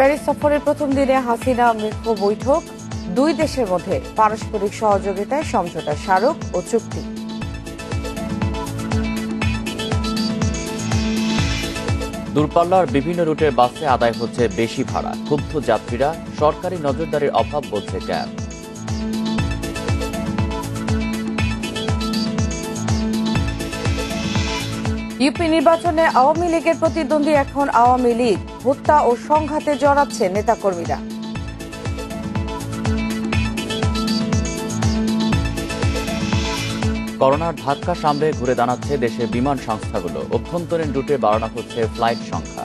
Paris সফরের প্রথম দিনে হাসিনা মেক্রো বৈঠক, দুই দেশের মধ্যে পারস্পরিক সহযোগিতায় সমঝোতা স্মারক ও চুক্তি। দূরপাল্লার বিভিন্ন রুটের বাসে আদায় হচ্ছে বেশি ভাড়া, ক্ষুব্ধ যাত্রীরা, সরকারি নজরদারির অভাব বলছে ক্যাব। ইউপি নির্বাচনে আওয়ামী লীগের প্রতিদ্বন্দ্বী এখন আওয়ামী লীগ, হত্যা ও সংঘাতে জড়াচ্ছে নেতাকর্মীরা। করোনার ধাক্কা সামলে ঘুরে দাঁড়াচ্ছে দেশের বিমান সংস্থাগুলো, অভ্যন্তরীণ রুটে বাড়ানো হচ্ছে ফ্লাইট সংখ্যা।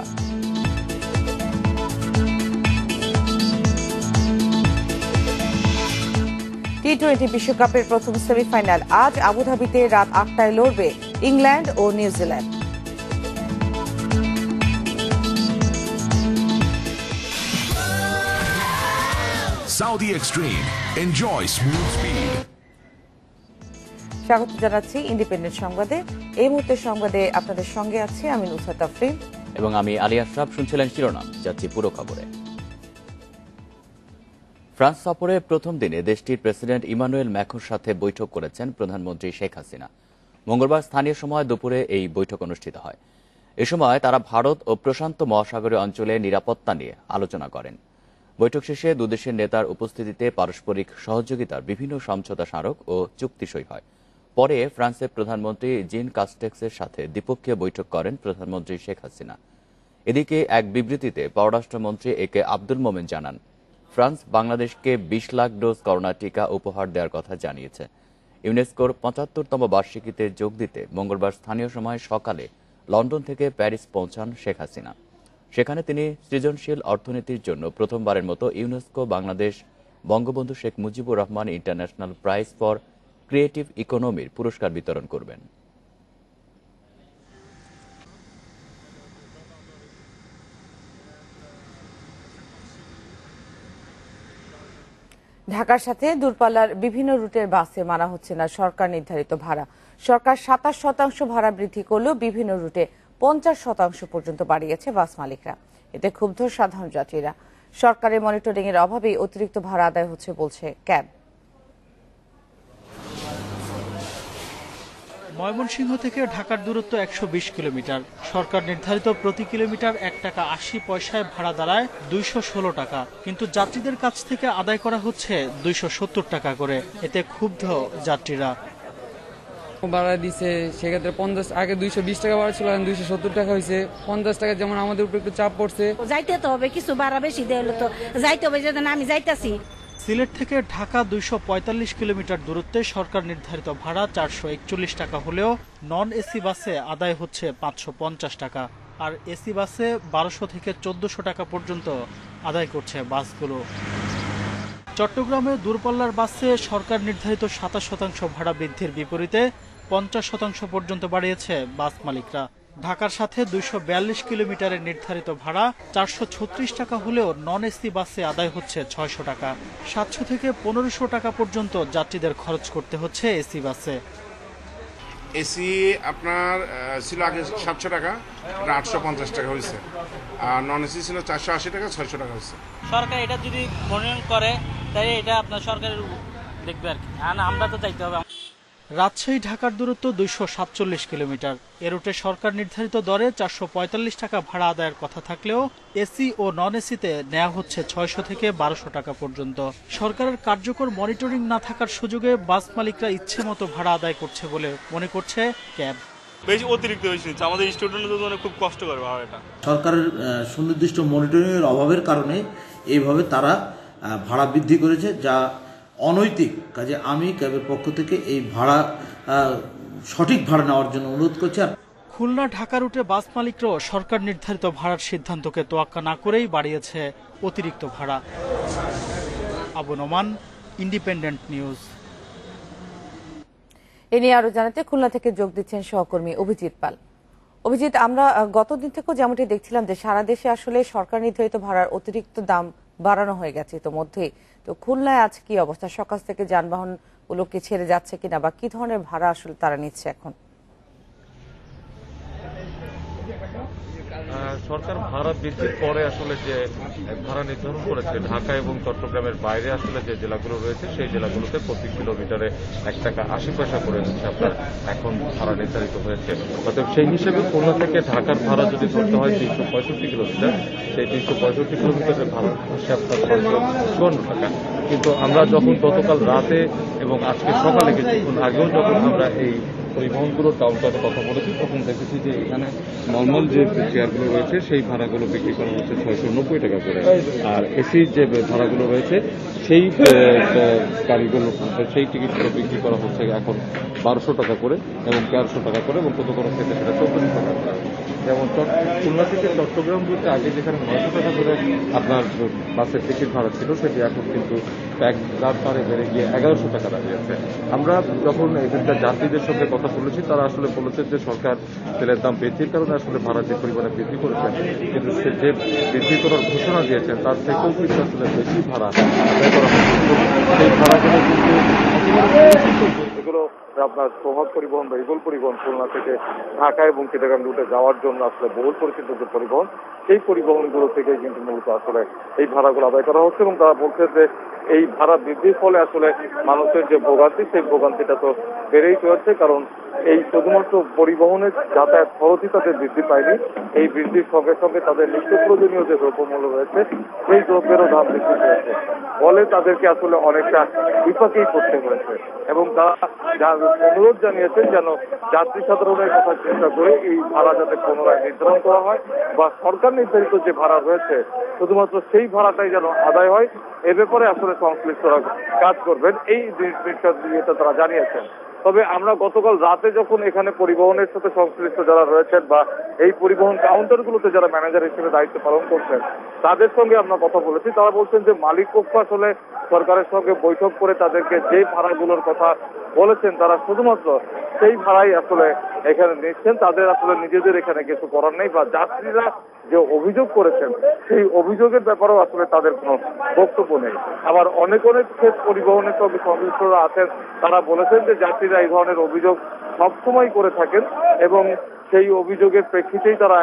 টি-20 বিশ্বকাপের প্রথম সেমিফাইনাল আজ আবুধাবিতে রাত ৮টায় লড়বে ইংল্যান্ড ও New Zealand. Saudi Extreme. Enjoy smooth speed. স্বাগত জানাচ্ছি ইন্ডিপেন্ডেন্ট সংবাদে। এই মুহূর্তের সংবাদে আপনাদের সঙ্গে আছি আমি নুসরাত আফরিন এবং আমি আলী আশরাফ। শুনছিলেন শিরোনাম, যাচ্ছি পুরো খবরে। ফ্রান্স সফরের প্রথম দিনে দেশটির প্রেসিডেন্ট ইমানুয়েল ম্যাক্রোর সাথে বৈঠক করেছেন প্রধানমন্ত্রী শেখ হাসিনা। মঙ্গলবার স্থানীয় সময় দুপুরে এই বৈঠক অনুষ্ঠিত হয়। এ সময় তারা ভারত ও প্রশান্ত মহাসাগরীয় অঞ্চলে নিরাপত্তা নিয়ে আলোচনা করেন। বৈঠক শেষে দুদেশের নেতার উপস্থিতিতে পারস্পরিক সহযোগিতার বিভিন্ন সমঝোতা স্মারক ও চুক্তি সই হয়। পরে ফ্রান্সের প্রধানমন্ত্রী জিন কাস্টেক্সের সাথে দ্বিপক্ষীয় বৈঠক করেন প্রধানমন্ত্রী শেখ হাসিনা। এদিকে এক বিবৃতিতে পররাষ্ট্রমন্ত্রী একে আব্দুল মোমেন জানান, ফ্রান্স বাংলাদেশকে ২০ লাখ ডোজ করোনা টিকা উপহার দেওয়ার কথা জানিয়েছে। ইউনেস্কোর ৭৫তম বার্ষিকীতে যোগ দিতে মঙ্গলবার স্থানীয় সময় সকালে লন্ডন থেকে প্যারিস পৌঁছান শেখ হাসিনা। সেখানে তিনি সৃজনশীল অর্থনীতির জন্য প্রথমবারের মতো UNESCO Bangladesh Bangabandhu Sheikh Mujibur Rahman international prize for creative ইকোনমির পুরস্কার বিতরণ করবেন। ঢাকার সাথে দূরপাল্লার বিভিন্ন রুটের বাসে মানা হচ্ছে না সরকার নির্ধারিত ভাড়া। সরকার ২৭% ভাড়া বৃদ্ধি করলেও বিভিন্ন রুটে ৫০% পর্যন্ত বাড়িয়েছে বাস মালিকরা। এতে ক্ষুব্ধ সাধারণ যাত্রীরা। সরকারের মনিটরিং এর অভাবেই অতিরিক্ত ভাড়া আদায় হচ্ছে বলছে ক্যাব। ময়মনসিংহ থেকে ঢাকার দূরত্ব ১২০ কিলোমিটার। সরকার নির্ধারিত প্রতি কিলোমিটার ১ টাকা ৮০ পয়সায় ভাড়া দাঁড়ায় ২১৬ টাকা, কিন্তু যাত্রীদের কাছ থেকে আদায় করা হচ্ছে ২৭০ টাকা করে। এতে ক্ষুব্ধ যাত্রীরা। ভাড়া দিছে সেক্ষেত্রে ৫০, আগে ২২০ টাকা ভাড়া ছিল, ২৭০ টাকা হয়েছে। ৫০ টাকা যেমন আমাদের উপর একটু চাপ পড়ছে। যাইতে তো হবে, কিছু ভাড়া বেশি দেওয়া তো যাইতে হবে, যেন আমি যাইতাছি। সিলেট থেকে ঢাকা ২৪৫ কিলোমিটার দূরত্বে সরকার নির্ধারিত ভাড়া ৪৪১ টাকা হলেও নন এসি বাসে আদায় হচ্ছে ৫৫০ টাকা, আর এসি বাসে ১২০০ থেকে ১৪০০ টাকা পর্যন্ত আদায় করছে বাসগুলো। চট্টগ্রামে দূরপাল্লার বাসে সরকার নির্ধারিত ২৭% ভাড়া বৃদ্ধির বিপরীতে ৫০% পর্যন্ত বাড়িয়েছে বাস মালিকরা। ঢাকার সাথে ২৪২ কিলোমিটারের নির্ধারিত ভাড়া ৪৩৬ টাকা হলেও নন এসি বাসে আদায় হচ্ছে ৬০০ টাকা। ৭০০ থেকে ১৫০০ টাকা পর্যন্ত যাত্রীদের খরচ করতে হচ্ছে এসি বাসে। এসি আপনার ছিল আগে ৭০০ টাকা, ৮৫০ টাকা হয়েছে, আর নন এসি ছিল ৪৮০ টাকা, ৬০০ টাকা হয়েছে। সরকার এটা যদি মনিটরিং করে তাই এটা আপনার সরকারের দেখবে আর কি, আমরা তো চাইতে হবে। রাজশাহী ঢাকার দূরত্ব ২৪৭ কিলোমিটার। এ রুটে সরকার নির্ধারিত দরে ৪৪৫ টাকা ভাড়া আদায়ের কথা থাকলেও এসি ও নন এসিতে নেওয়া হচ্ছে ৬০০ থেকে ১২০০ টাকা পর্যন্ত। সরকারের কার্যকর মনিটরিং না থাকার সুযোগে বাস মালিকরা ইচ্ছে মতো ভাড়া আদায় করছে বলে মনে করছে ক্যাব। বেশি অতিরিক্ত বেশি নিচ্ছে, আমাদের স্টুডেন্টদের জন্য খুব কষ্ট করে ভাড়াটা। সরকারের সুনির্দিষ্ট মনিটরিং এর অভাবের কারণে এইভাবে তারা ভাড়া বৃদ্ধি করেছে, যা অনৈতিক। কাজে আমি ক্যাবের পক্ষ থেকে এই ভাড়া সঠিক ভাড়া নেওয়ার জন্য অনুরোধ করছি। খুলনা ঢাকা রুটে বাস মালিকরাও সরকার নির্ধারিত ভাড়ার সিদ্ধান্তকে তোয়াক্কা না করেই বাড়িয়েছে অতিরিক্ত ভাড়া। Abu Noman, independent news. এ নিয়ে আরো জানাতে খুলনা থেকে যোগ দিচ্ছেন সহকর্মী অভিজিৎ পাল। অভিজিৎ, আমরা গতদিন থেকেও যেমনটি দেখছিলাম যে সারা দেশে আসলে সরকার নির্ধারিত ভাড়ার অতিরিক্ত দাম বাড়ানো হয়ে গেছে ইতোমধ্যেই। তো খুলনায় আজ কি অবস্থা? সকাল থেকে যানবাহন গুলোকে ছেড়ে যাচ্ছে কিনা বা কি ধরনের ভাড়া আসলে তারা নিচ্ছে এখন? সরকার ভাড়া বৃদ্ধির পরে আসলে যে ভাড়া নির্ধারণ করেছে ঢাকা এবং চট্টগ্রামের বাইরে আসলে যে জেলাগুলো রয়েছে সেই জেলাগুলোতে প্রতি কিলোমিটারে 1 টাকা 80 পয়সা করে হচ্ছে আপনার এখন ভাড়া নির্ধারিত হয়েছে। অর্থাৎ সেই হিসেবে খুলনা থেকে ঢাকার ভাড়া যদি ধরতে হয় 365 কিলোমিটার, সেই 365 কিলোমিটারের ভাড়া হচ্ছে আপনার 654 টাকা। কিন্তু আমরা যখন গতকাল রাতে এবং আজকে সকালে কিছুক্ষণ আগেও যখন আমরা এই পরিবহনগুলোর কাউন্টারে কথা বলেছি তখন দেখেছি যে এখানে নর্মাল যে চেয়ারগুলো রয়েছে সেই ভাড়াগুলো বিক্রি করা হচ্ছে 690 টাকা করে, আর এসি যে ভাড়াগুলো রয়েছে সেই গাড়িগুলো সেই টিকিটগুলো বিক্রি করা হচ্ছে এখন 1200 টাকা করে এবং 1300 টাকা করে এবং কোনো কোনো ক্ষেত্রে সেটা 1400 টাকা করে। যেমন খুলনা থেকে চট্টগ্রাম রুটে আগে যেখানে 900 টাকা করে আপনার বাসের টিকিট ভাড়া ছিল সেটি এখন কিন্তু রাত পারে বেড়ে গিয়ে 1100 টাকা দাঁড়িয়েছে। আমরা যখন এখানকার যাত্রীদের সঙ্গে কথা বলেছি তারা আসলে বলেছেন যে সরকার তেলের দাম বৃদ্ধির কারণে আসলে ভাড়া যে পরিমাণে বৃদ্ধি করেছেন, কিন্তু সে যে বৃদ্ধি করার ঘোষণা দিয়েছেন তার থেকেও কিন্তু আসলে বেশি ভাড়া আদায় করা হচ্ছে। সেই ভাড়াগুলো কিন্তু এগুলো আপনার প্রভাত পরিবহন বা ইগল পরিবহন খুলনা থেকে ঢাকা এবং চিটাগাং রুটে যাওয়ার জন্য আসলে বহুল পরিচিত যে পরিবহন, সেই পরিবহনগুলো থেকে কিন্তু মূলত আসলে এই ভাড়াগুলো আদায় করা হচ্ছে এবং তারা বলছে যে এই ভাড়া বৃদ্ধির ফলে আসলে মানুষের যে ভোগান্তি সেই ভোগান্তিটা তো বেড়েই চলেছে, কারণ এই শুধুমাত্র পরিবহনের যাতায়াত খরচই তাদের বৃদ্ধি পায়নি, এই বৃদ্ধির সঙ্গে সঙ্গে তাদের নিত্য প্রয়োজনীয় যে দ্রব্যমূল্য রয়েছে সেই দ্রব্যেরও দাম বৃদ্ধি পেয়েছে, ফলে তাদেরকে আসলে অনেকটা বিপাকেই পড়তে হয়েছে এবং তারা অনুরোধ জানিয়েছেন যেন যাত্রী সাধারণের কথা চিন্তা করে এই ভাড়া যাতে পুনরায় নির্ধারণ করা হয় বা সরকার নির্ধারিত যে ভাড়া রয়েছে শুধুমাত্র সেই ভাড়াটাই যেন আদায় হয়, এ ব্যাপারে আসলে সংশ্লিষ্টরা কাজ করবেন এই বিষয়টা তারা জানিয়েছেন। তবে আমরা গতকাল রাতে যখন এখানে পরিবহনের সাথে সংশ্লিষ্ট যারা রয়েছেন বা এই পরিবহন কাউন্টারগুলোতে যারা ম্যানেজার হিসেবে দায়িত্ব পালন করছেন তাদের সঙ্গে আমরা কথা বলেছি, তারা বলছেন যে মালিক পক্ষ আসলে সরকারের সঙ্গে বৈঠক করে তাদেরকে যে ভাড়াগুলোর কথা বলেছেন তারা শুধুমাত্র সেই ভাড়াই আসলে এখানে নিচ্ছেন, তাদের আসলে নিজেদের এখানে কিছু করার নেই বা যাত্রীরা যে অভিযোগ করেছেন সেই অভিযোগের ব্যাপারেও আসলে তাদের কোনো বক্তব্য নেই। আবার অনেক পরিবহনের সঙ্গে সংশ্লিষ্টরা আছেন, তারা বলেছেন যে যাত্রীরা এই ধরনের অভিযোগ সবসময় করে থাকেন এবং সেই অভিযোগের প্রেক্ষিতেই তারা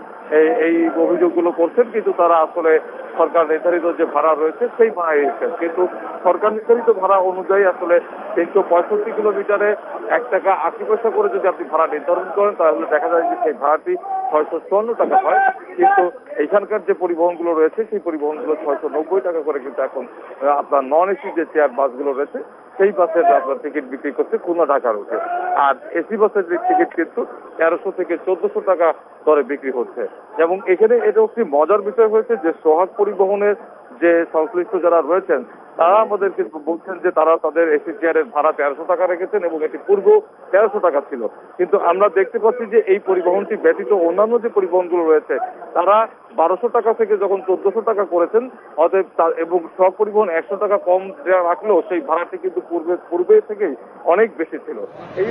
এই অভিযোগগুলো করছেন, কিন্তু তারা আসলে সরকার নির্ধারিত যে ভাড়া রয়েছে সেই ভাড়ায় এসেছেন, কিন্তু সরকার নির্ধারিত ভাড়া অনুযায়ী আসলে 365 কিলোমিটারে 1 টাকা 80 পয়সা করে যদি আপনি ভাড়া নির্ধারণ করেন তাহলে দেখা যায় যে সেই ভাড়াটি 654 টাকা হয়, কিন্তু এইখানকার যে পরিবহনগুলো রয়েছে সেই পরিবহনগুলো 690 টাকা করে কিন্তু এখন আপনার নন এসি যে চেয়ার বাসগুলো রয়েছে সেই বাসের আপনার টিকিট বিক্রি করছে খুলনা ঢাকা রুটে, আর এসি বাসের টিকিট কিন্তু 1300 থেকে 1400 টাকা দরে বিক্রি হচ্ছে। এবং এখানে এটা একটি মজার বিষয় হয়েছে যে সোহাগ পরিবহনের যে সংশ্লিষ্ট যারা রয়েছেন তারা আমাদেরকে বলছেন যে তারা তাদের এসি চেয়ারের ভাড়া 1300 টাকা রেখেছেন এবং এটি পূর্ব 1300 টাকা ছিল, কিন্তু আমরা দেখতে পাচ্ছি যে এই পরিবহনটি ব্যতীত অন্যান্য যে পরিবহনগুলো রয়েছে তারা 1200 টাকা থেকে যখন 1400 টাকা করেছেন, অতএব এবং সব পরিবহন 100 টাকা কম রাখলেও সেই ভাড়াটি কিন্তু পূর্বে থেকেই অনেক বেশি ছিল। এই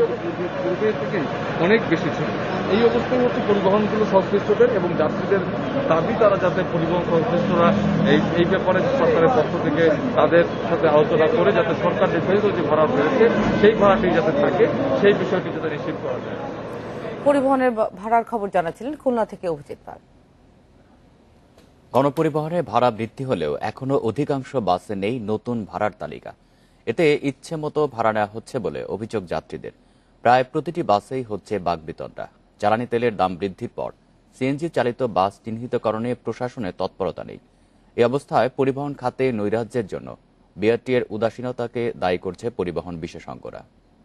অবস্থায় হচ্ছে পরিবহনগুলো সংশ্লিষ্টদের এবং যাত্রীদের দাবি তারা যাতে পরিবহন সংশ্লিষ্টরা এই ব্যাপারে সরকারের পক্ষ থেকে তাদের সাথে আলোচনা করে যাতে সরকার নির্ধারিত যে ভাড়া রয়েছে সেই ভাড়াটি যাতে থাকে সেই বিষয়টি যাতে নিশ্চিত করা যায়। পরিবহনের ভাড়ার খবর জানাচ্ছিলেন খুলনা থেকে অভিজিৎ পাল। গণপরিবহনে ভাড়া বৃদ্ধি হলেও এখনো অধিকাংশ বাসে নেই নতুন ভাড়ার তালিকা, এতে ইচ্ছে মতো ভাড়া নেওয়া হচ্ছে বলে অভিযোগ যাত্রীদের। প্রায় প্রতিটি বাসেই হচ্ছে বাকবিতণ্ডা। জ্বালানি তেলের দাম বৃদ্ধির পর সিএনজি চালিত বাস চিহ্নিতকরণে প্রশাসনের তৎপরতা নেই। এই অবস্থায় পরিবহন খাতে নৈরাজ্যের জন্য বিআরটিএর উদাসীনতাকে দায়ী করছে পরিবহন বিশেষজ্ঞরা।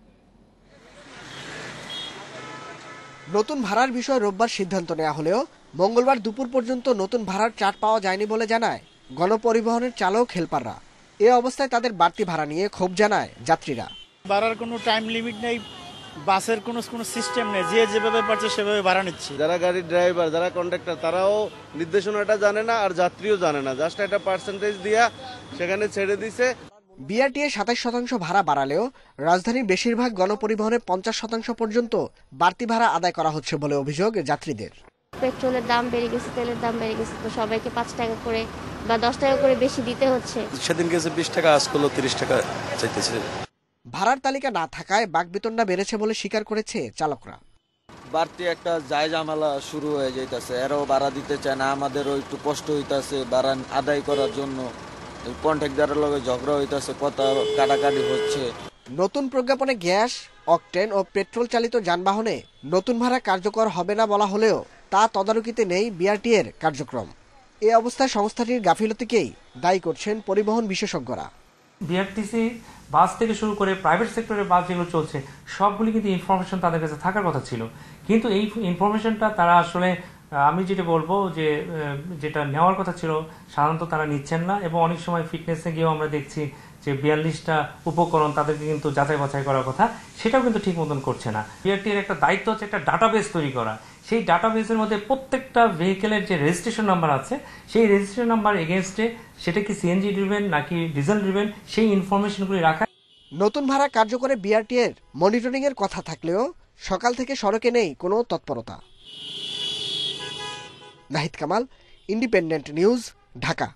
নতুন ভাড়ার বিষয়ে রোববার সিদ্ধান্ত নেওয়া হলেও মঙ্গলবার দুপুর পর্যন্ত নতুন ভাড়ার চার্ট পাওয়া যায়নি বলে জানায় গণপরিবহনের চালক হেলপাররা। এ অবস্থায় তাদের বাড়তি ভাড়া নিয়ে ক্ষোভ জানায় যাত্রীরা। ভাড়ার কোনো টাইম লিমিট নেই, বাসের কোনো সিস্টেম নেই, যে যেভাবে পারছে সেভাবে ভাড়া নিচ্ছে। যারা গাড়ির ড্রাইভার যারা কন্ডাক্টর তারাও নির্দেশনাটা জানে না আর যাত্রীও জানে না, জাস্ট একটা পার্সেন্টেজ দিয়া সেখানে ছেড়ে দিছে। বিআরটিএ 27% ভাড়া বাড়ালেও রাজধানীর বেশিরভাগ গণপরিবহনে 50% পর্যন্ত বাড়তি ভাড়া আদায় করা হচ্ছে বলে অভিযোগ যাত্রীদের। পেট্রোলের দাম বেড়ে গেছে, তেলের দাম বেড়ে গেছে, তো সবাইকে 5 টাকা করে বা 10 টাকা করে বেশি দিতে হচ্ছে। সেদিন গেছে 20 টাকা, আজ করলো 30 টাকা চাইতেছে। ভাড়ার তালিকা না থাকায় বাকবিতণ্ডা বেড়েছে বলে স্বীকার করেছে চালকরা। বাড়তি একটা ঝামেলা শুরু হয়ে যাইতেছে, এরাও ভাড়া দিতে চায় না, আমাদেরও একটু কষ্ট হইতেছে ভাড়া আদায় করার জন্য। কন্ট্রাক্টরের লগে ঝগড়া হইতেছে, কথা কাটাকাটি হচ্ছে। নতুন প্রজ্ঞাপনে গ্যাস, অকটেন ও পেট্রোল চালিত যানবাহনে নতুন ভাড়া কার্যকর হবে না বলা হলেও তা তদারকিতে নেই বিআরটি-এর কার্যক্রম। এ অবস্থায় সংস্থাটির গাফিলতিকেই দায়ী করছেন পরিবহন বিশেষজ্ঞরা। বিআরটিসি বাস থেকে শুরু করে প্রাইভেট সেক্টরের বাস যেগুলো চলছে সবগুলি কিন্তু ইনফরমেশন তাদের কাছে থাকার কথা ছিল, কিন্তু এই ইনফরমেশনটা তারা আসলে আমি যেটা বলবো যে যেটা নেওয়ার কথা ছিল সাধারণত তারা নিচ্ছেন না, এবং অনেক সময় ফিটনেসে গিয়েও আমরা দেখছি যে 42টা উপকরণ তাদেরকে কিন্তু যাচাই বাছাই করার কথা, সেটাও কিন্তু ঠিক মতন করছে না। বিআরটির একটা দায়িত্ব হচ্ছে একটা ডাটাবেস তৈরি করা, সেই ডাটাবেসের মধ্যে প্রত্যেকটা ভেহিকেলের যে রেজিস্ট্রেশন নাম্বার আছে সেই রেজিস্ট্রেশন নাম্বার এগেনস্টে সেটা কি সিএনজি ড্রিভেন নাকি ডিজেল ড্রিভেন সেই ইনফরমেশনগুলি রাখা। নতুন ভাড়া কার্যকরে বিআরটি-এর মনিটরিং এর কথা থাকলেও সকাল থেকে সড়কে নেই কোনো তৎপরতা। Nahid Kamal, independent news, Dhaka.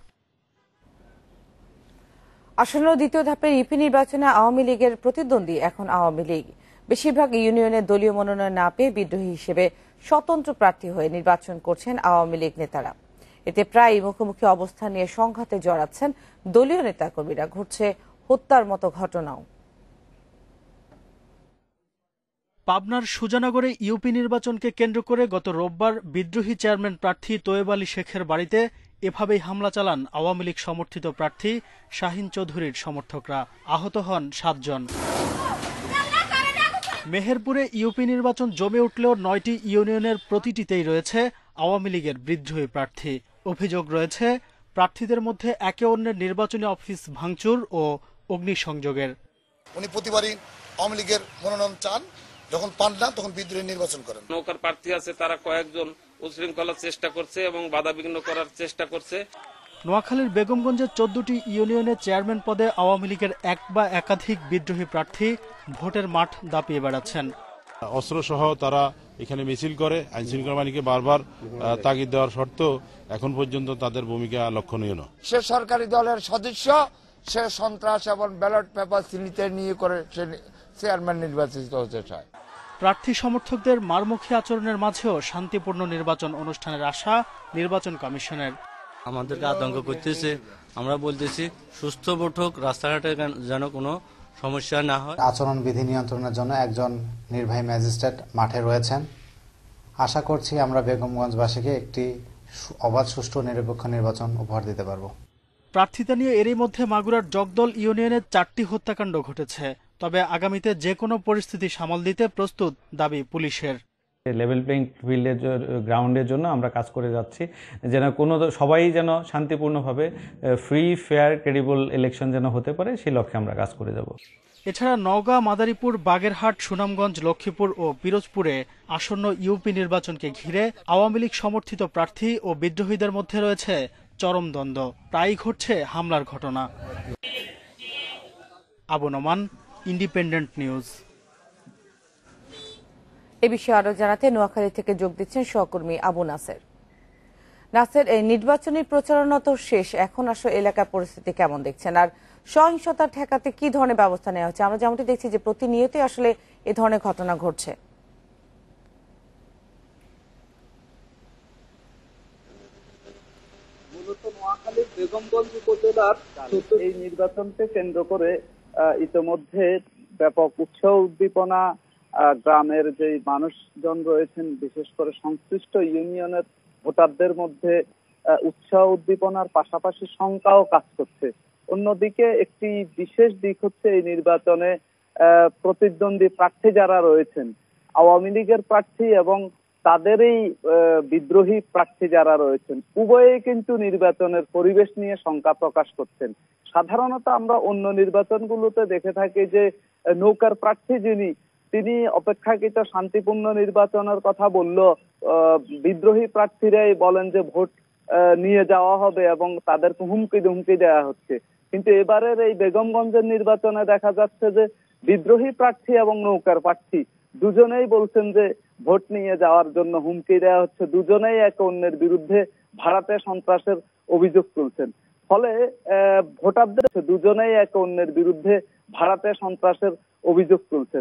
আসন্ন দ্বিতীয় ধাপের ইপি নির্বাচনে আওয়ামী লীগের প্রতিদ্বন্দ্বী এখন আওয়ামী লীগ। বেশিরভাগ ইউনিয়নের দলীয় মনোনয়ন না পেয়ে বিদ্রোহী হিসেবে স্বতন্ত্র প্রার্থী হয়ে নির্বাচন করছেন আওয়ামী লীগ নেতারা। এতে প্রায় মুখোমুখি অবস্থান নিয়ে সংঘাতে জড়াচ্ছেন দলীয় নেতাকর্মীরা। ঘটছে হত্যার মতো ঘটনাও। পাবনার সুজানগরে ইউপি নির্বাচনকে কেন্দ্র করে গত রোববার বিদ্রোহী চেয়ারম্যান প্রার্থী তোয়েব আলী শেখের বাড়িতে এভাবেই হামলা চালান আওয়ামী লীগ সমর্থিত প্রার্থী শাহিন চৌধুরীর সমর্থকরা। আহত হন 7 জন। মেহেরপুরে ইউপি নির্বাচন জমে উঠলেও 9টি ইউনিয়নের প্রতিটিতেই রয়েছে আওয়ামী লীগের বিদ্রোহী প্রার্থী। অভিযোগ রয়েছে প্রার্থীদের মধ্যে একে অন্যের নির্বাচনী অফিস ভাঙচুর ও অগ্নিসংযোগের। উনি প্রতিবারই আওয়ামী লীগের মনোনয়ন চান, যখন পান না তখন বিদ্রোহী নির্বাচন করেন। নৌকার প্রার্থী আছে, তারা কয়েকজন উশৃঙ্খলার চেষ্টা করছে এবং বাধাবিঘ্ন করার চেষ্টা করছে। নোয়াখালীর বেগমগঞ্জের 14টি ইউনিয়নের চেয়ারম্যান পদে আওয়ামী লীগের এক বা একাধিক বিদ্রোহী প্রার্থী ভোটের মাঠ দাপিয়ে বেড়াচ্ছেন। অস্ত্রসহ তারা এখানে মিছিল করে, আইন শৃঙ্খলা বাহিনীকে বারবার তাগিদ দেওয়ার সত্ত্বেও এখন পর্যন্ত তাদের ভূমিকা লক্ষণীয় নয়। সে সরকারি দলের সদস্য, সে সন্ত্রাস এবং ব্যালট পেপার ছিনিতে নিয়ে করে সে চেয়ারম্যান নির্বাচিত হতে চায়। প্রার্থী সমর্থকদের মারমুখী আচরণের মাঝেও শান্তিপূর্ণ নির্বাচন অনুষ্ঠানের আশা নির্বাচন কমিশনের। আমাদেরকে আতঙ্ক করতেছে, আমরা বলতেছি সুস্থ ভোট হোক, রাস্তাঘাটে যেন কোনো সমস্যা না হয়। আচরণ বিধি নিয়ন্ত্রণের জন্য একজন নির্বাহী ম্যাজিস্ট্রেট মাঠে রয়েছেন। আশা করছি আমরা বেগমগঞ্জবাসীকে একটি অবাধ, সুষ্ঠু, নিরপেক্ষ নির্বাচন উপহার দিতে পারব। প্রার্থিতা নিয়ে এরই মধ্যে মাগুরার জগদল ইউনিয়নের 4টি হত্যাকাণ্ড ঘটেছে। তবে আগামীতে যে কোনো পরিস্থিতি সামাল দিতে প্রস্তুত দাবি পুলিশের। লেভেল প্লেইং ফিল্ডের গ্রাউন্ডের জন্য আমরা কাজ করে যাচ্ছি, যেন সবাই যেন শান্তিপূর্ণভাবে ফ্রি, ফেয়ার, ক্রেডিবল ইলেকশন যেন হতে পারে, সেই লক্ষ্যে আমরা কাজ করে যাব। এছাড়া নওগাঁ, মাদারীপুর, বাগেরহাট, সুনামগঞ্জ, লক্ষ্মীপুর ও পিরোজপুরে আসন্ন ইউপি নির্বাচনকে ঘিরে আওয়ামী লীগ সমর্থিত প্রার্থী ও বিদ্রোহীদের মধ্যে রয়েছে চরম দ্বন্দ্ব। প্রায়ই ঘটছে হামলার ঘটনা। Abu Noman, independent news. এ বিষয়ে আরো জানাতে নোয়াখালী থেকে যোগ দিচ্ছেন সহকর্মী আবু নাসের। নাসের, এই নির্বাচনী প্রচারণা তো শেষ, এখন আসলে এলাকার পরিস্থিতি কেমন দেখছেন, আর সহিংসতা ঠেকাতে কি ধরনের ব্যবস্থা নেওয়া হচ্ছে? আমরা যেমনটি দেখছি যে প্রতিনিয়তই আসলে এ ধরনের ঘটনা ঘটছে। মূলত নোয়াখালীর বেগমগঞ্জ উপজেলার এই নির্বাচনকে কেন্দ্র করে ইতোমধ্যে ব্যাপক উৎসাহ উদ্দীপনা, গ্রামের যে মানুষজন রয়েছেন, বিশেষ করে সংশ্লিষ্ট ইউনিয়নের ভোটারদের মধ্যে উৎসাহ উদ্দীপনার পাশাপাশি শঙ্কাও কাজ করছে। অন্যদিকে একটি বিশেষ দিক হচ্ছে এই নির্বাচনে প্রতিদ্বন্দ্বী প্রার্থী যারা রয়েছেন, আওয়ামী লীগের প্রার্থী এবং তাদেরই বিদ্রোহী প্রার্থী যারা রয়েছেন, উভয়ে কিন্তু নির্বাচনের পরিবেশ নিয়ে শঙ্কা প্রকাশ করছেন। সাধারণত আমরা অন্য নির্বাচনগুলোতে দেখে থাকি যে নৌকার প্রার্থী তিনি অপেক্ষাকৃত শান্তিপূর্ণ নির্বাচনের কথা বলল, বিদ্রোহী প্রার্থীরাই বলেন যে ভোট নিয়ে যাওয়া হবে এবং তাদেরকে হুমকি দেওয়া হচ্ছে। কিন্তু এবারের এই বেগমগঞ্জের নির্বাচনে দেখা যাচ্ছে যে বিদ্রোহী প্রার্থী এবং নৌকার প্রার্থী দুজনেই বলছেন যে ভোট নিয়ে যাওয়ার জন্য হুমকি দেওয়া হচ্ছে। দুজনেই একে অন্যের বিরুদ্ধে ভাড়াটে সন্ত্রাসের অভিযোগ তুলছেন। ফলে ভোটারদের দুজনেই একে অন্যের বিরুদ্ধে ভাড়াটে সন্ত্রাসের অভিযোগ তুলছেন।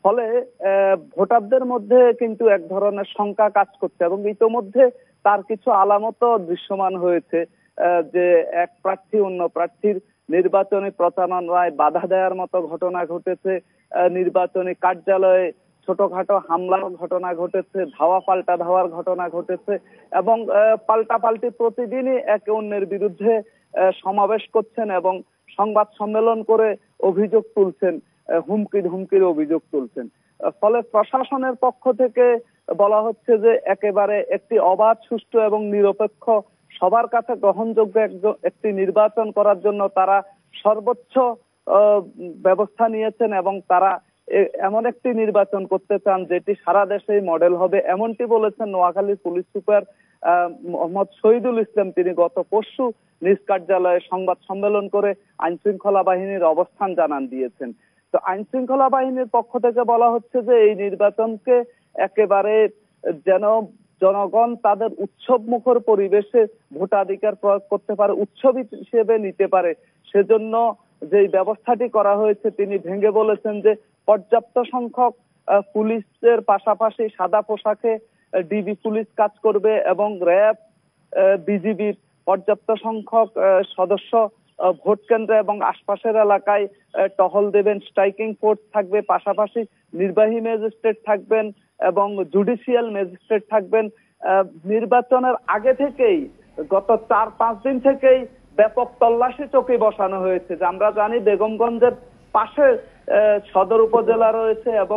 ফলে ভোটারদের মধ্যে কিন্তু এক ধরনের শঙ্কা কাজ করছে এবং ইতোমধ্যে তার কিছু আলামত দৃশ্যমান হয়েছে, যে এক প্রার্থী অন্য প্রার্থীর নির্বাচনী প্রচারণায় বাধা দেওয়ার মতো ঘটনা ঘটেছে, নির্বাচনী কার্যালয়ে ছোটখাটো হামলার ঘটনা ঘটেছে, ধাওয়া পাল্টা ধাওয়ার ঘটনা ঘটেছে এবং পাল্টাপাল্টি প্রতিদিনই একে অন্যের বিরুদ্ধে সমাবেশ করছেন এবং সংবাদ সম্মেলন করে অভিযোগ তুলছেন, হুমকি ধুমকির অভিযোগ তুলছেন। ফলে প্রশাসনের পক্ষ থেকে বলা হচ্ছে যে একেবারে একটি অবাধ, সুষ্ঠু এবং নিরপেক্ষ, সবার কাছে গ্রহণযোগ্য একটি নির্বাচন করার জন্য তারা সর্বোচ্চ ব্যবস্থা নিয়েছেন এবং তারা এমন একটি নির্বাচন করতে চান যেটি সারা দেশেই মডেল হবে, এমনটি বলেছেন নোয়াখালীর পুলিশ সুপার মোহাম্মদ শহীদুল ইসলাম। তিনি গত পরশু নিজ কার্যালয়ে সংবাদ সম্মেলন করে আইন শৃঙ্খলা বাহিনীর অবস্থান জানান দিয়েছেন। তো আইন শৃঙ্খলা বাহিনীর পক্ষ থেকে বলা হচ্ছে যে এই নির্বাচনকে একেবারে যেন জনগণ তাদের উৎসব মুখর পরিবেশে ভোটাধিকার প্রয়োগ করতে পারে, উৎসব হিসেবে নিতে পারে, সেজন্য যে ব্যবস্থাটি করা হয়েছে তিনি ভেঙে বলেছেন যে পর্যাপ্ত সংখ্যক পুলিশের পাশাপাশি সাদা পোশাকে ডিবি পুলিশ কাজ করবে এবং র্যাব, বিজিবির পর্যাপ্ত সংখ্যক সদস্য ভোট কেন্দ্র এবং আশপাশের এলাকায় টহল দেবেন, স্ট্রাইকিং ফোর্স থাকবে, পাশাপাশি নির্বাহী ম্যাজিস্ট্রেট থাকবেন এবং জুডিশিয়াল ম্যাজিস্ট্রেট থাকবেন। নির্বাচনের আগে থেকেই গত 4-5 দিন থেকেই ব্যাপক তল্লাশি চৌকি বসানো হয়েছে। যে আমরা জানি বেগমগঞ্জের পাশে সদর উপজেলা রয়েছে এবং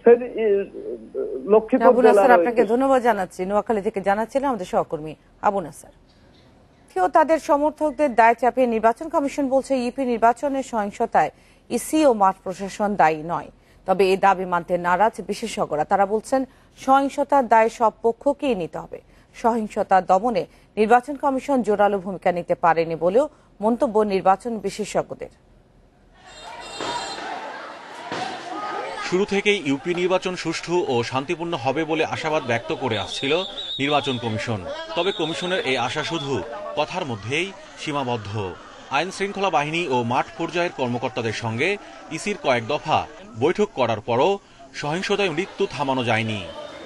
লক্ষ্মীপুর জেলা রয়েছে। আপনাকে ধন্যবাদ জানাচ্ছি। নোয়াখালী থেকে জানাচ্ছিলেন আমাদের সহকর্মী আবু নাসার। কেউ তাদের সমর্থকদের দায় চাপিয়ে নির্বাচন কমিশন বলছে ইউপি নির্বাচনের সহিংসতায় ইসি ও মাঠ প্রশাসন দায়ী নয়। তবে এই দাবি মানতে নারাজ বিশেষজ্ঞরা। তারা বলছেন সহিংসতার দায় সব পক্ষকেই নিতে হবে। সহিংসতা দমনে নির্বাচন কমিশন জোরালো ভূমিকা নিতে পারেনি বলেও মন্তব্য নির্বাচন বিশেষজ্ঞদের। শুরু থেকেই ইউপি নির্বাচন সুষ্ঠু ও শান্তিপূর্ণ হবে বলে আশাবাদ ব্যক্ত করে আসছিল নির্বাচন কমিশন। তবে কমিশনের এই আশা শুধু কথার মধ্যেই সীমাবদ্ধ। আইন শৃঙ্খলা বাহিনী ও মাঠ পর্যায়ের কর্মকর্তাদের সঙ্গে ইসির কয়েক দফা বৈঠক করার পরও সহিংসতায় মৃত্যু থামানো যায়নি।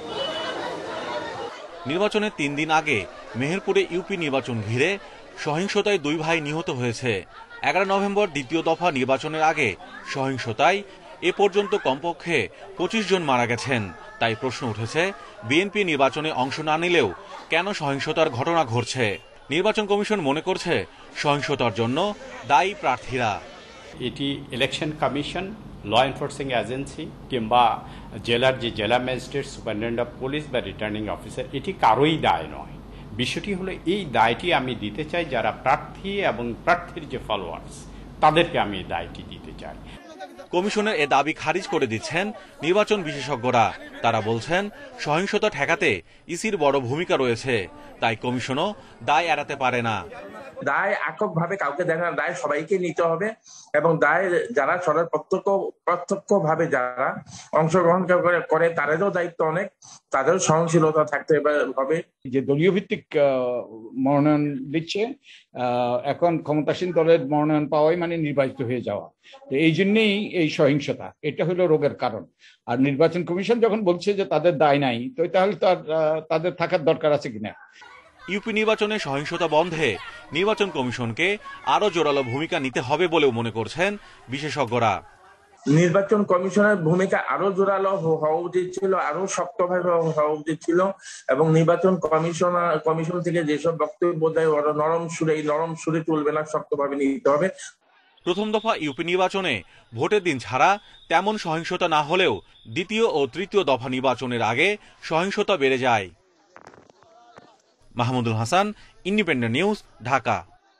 নির্বাচনের 3 দিন আগে মেহেরপুরে ইউপি নির্বাচন ঘিরে সহিংসতায় 2 ভাই নিহত হয়েছে। 11 নভেম্বর দ্বিতীয় দফা নির্বাচনের আগে সহিংসতায় এ পর্যন্ত কমপক্ষে 25 জন মারা গেছেন। তাই প্রশ্ন উঠেছে, বিএনপি নির্বাচনে অংশ না নিলেও কেন সহিংসতার ঘটনা ঘটছে? নির্বাচন কমিশন মনে করছে সহিংসতার জন্য দায়ী প্রার্থীরা। এটি election commission, law enforcing agency কিংবা জেলার যে জেলা ম্যাজিস্ট্রেট, সুপারিনটেন্ডেন্ট অফ পুলিশ বা রিটার্নিং অফিসার, এটি কারোই দায় নয়। বিষয়টি হলো এই দায়টি আমি দিতে চাই যারা প্রার্থী এবং প্রার্থীর যে ফলোয়ার্স, তাদেরকে আমি এই দায়টি দিতে চাই। কমিশনের এ দাবি খারিজ করে দিচ্ছেন নির্বাচন বিশেষজ্ঞরা। তারা বলছেন সহিংসতা ঠেকাতে ইসির বড় ভূমিকা রয়েছে, তাই কমিশনও দায় এড়াতে পারে না। দায় এককভাবে কাউকে দেখা, দায় সবাইকে নিতে হবে এবং দায় যারা প্রত্যক্ষভাবে যারা অংশগ্রহণ করে তাদেরও দায়িত্ব অনেক, তাদেরও সহনশীলতা থাকতে হবে। যে দলীয় ভিত্তিক মনোনয়ন দিচ্ছে, এখন ক্ষমতাসীন দলের মনোনয়ন পাওয়াই মানে নির্বাচিত হয়ে যাওয়া। তো এই জন্যই এই সহিংসতা, এটা হলো রোগের কারণ। আর নির্বাচন কমিশন যখন বলছে যে তাদের দায় নাই, তো তাহলে তো আর তাদের থাকার দরকার আছে কিনা? ইউপি নির্বাচনে সহিংসতা বন্ধে নির্বাচন কমিশনকে আরো জোরালো ভূমিকা নিতে হবে বলেও মনে করছেন বিশেষজ্ঞরা। নির্বাচন কমিশনের ভূমিকা আরো জোরালো হওয়া উচিত ছিল, আরো শক্তভাবে হওয়া উচিত ছিল এবং নির্বাচন কমিশন থেকে যেসব বক্তব্য দেয় ওরা নরম সুরে তুলবে না, শক্তভাবে নিতে হবে। প্রথম দফা ইউপি নির্বাচনে ভোটের দিন ছাড়া তেমন সহিংসতা না হলেও দ্বিতীয় ও তৃতীয় দফা নির্বাচনের আগে সহিংসতা বেড়ে যায়। Mahmudul Hasan, independent news, Dhaka.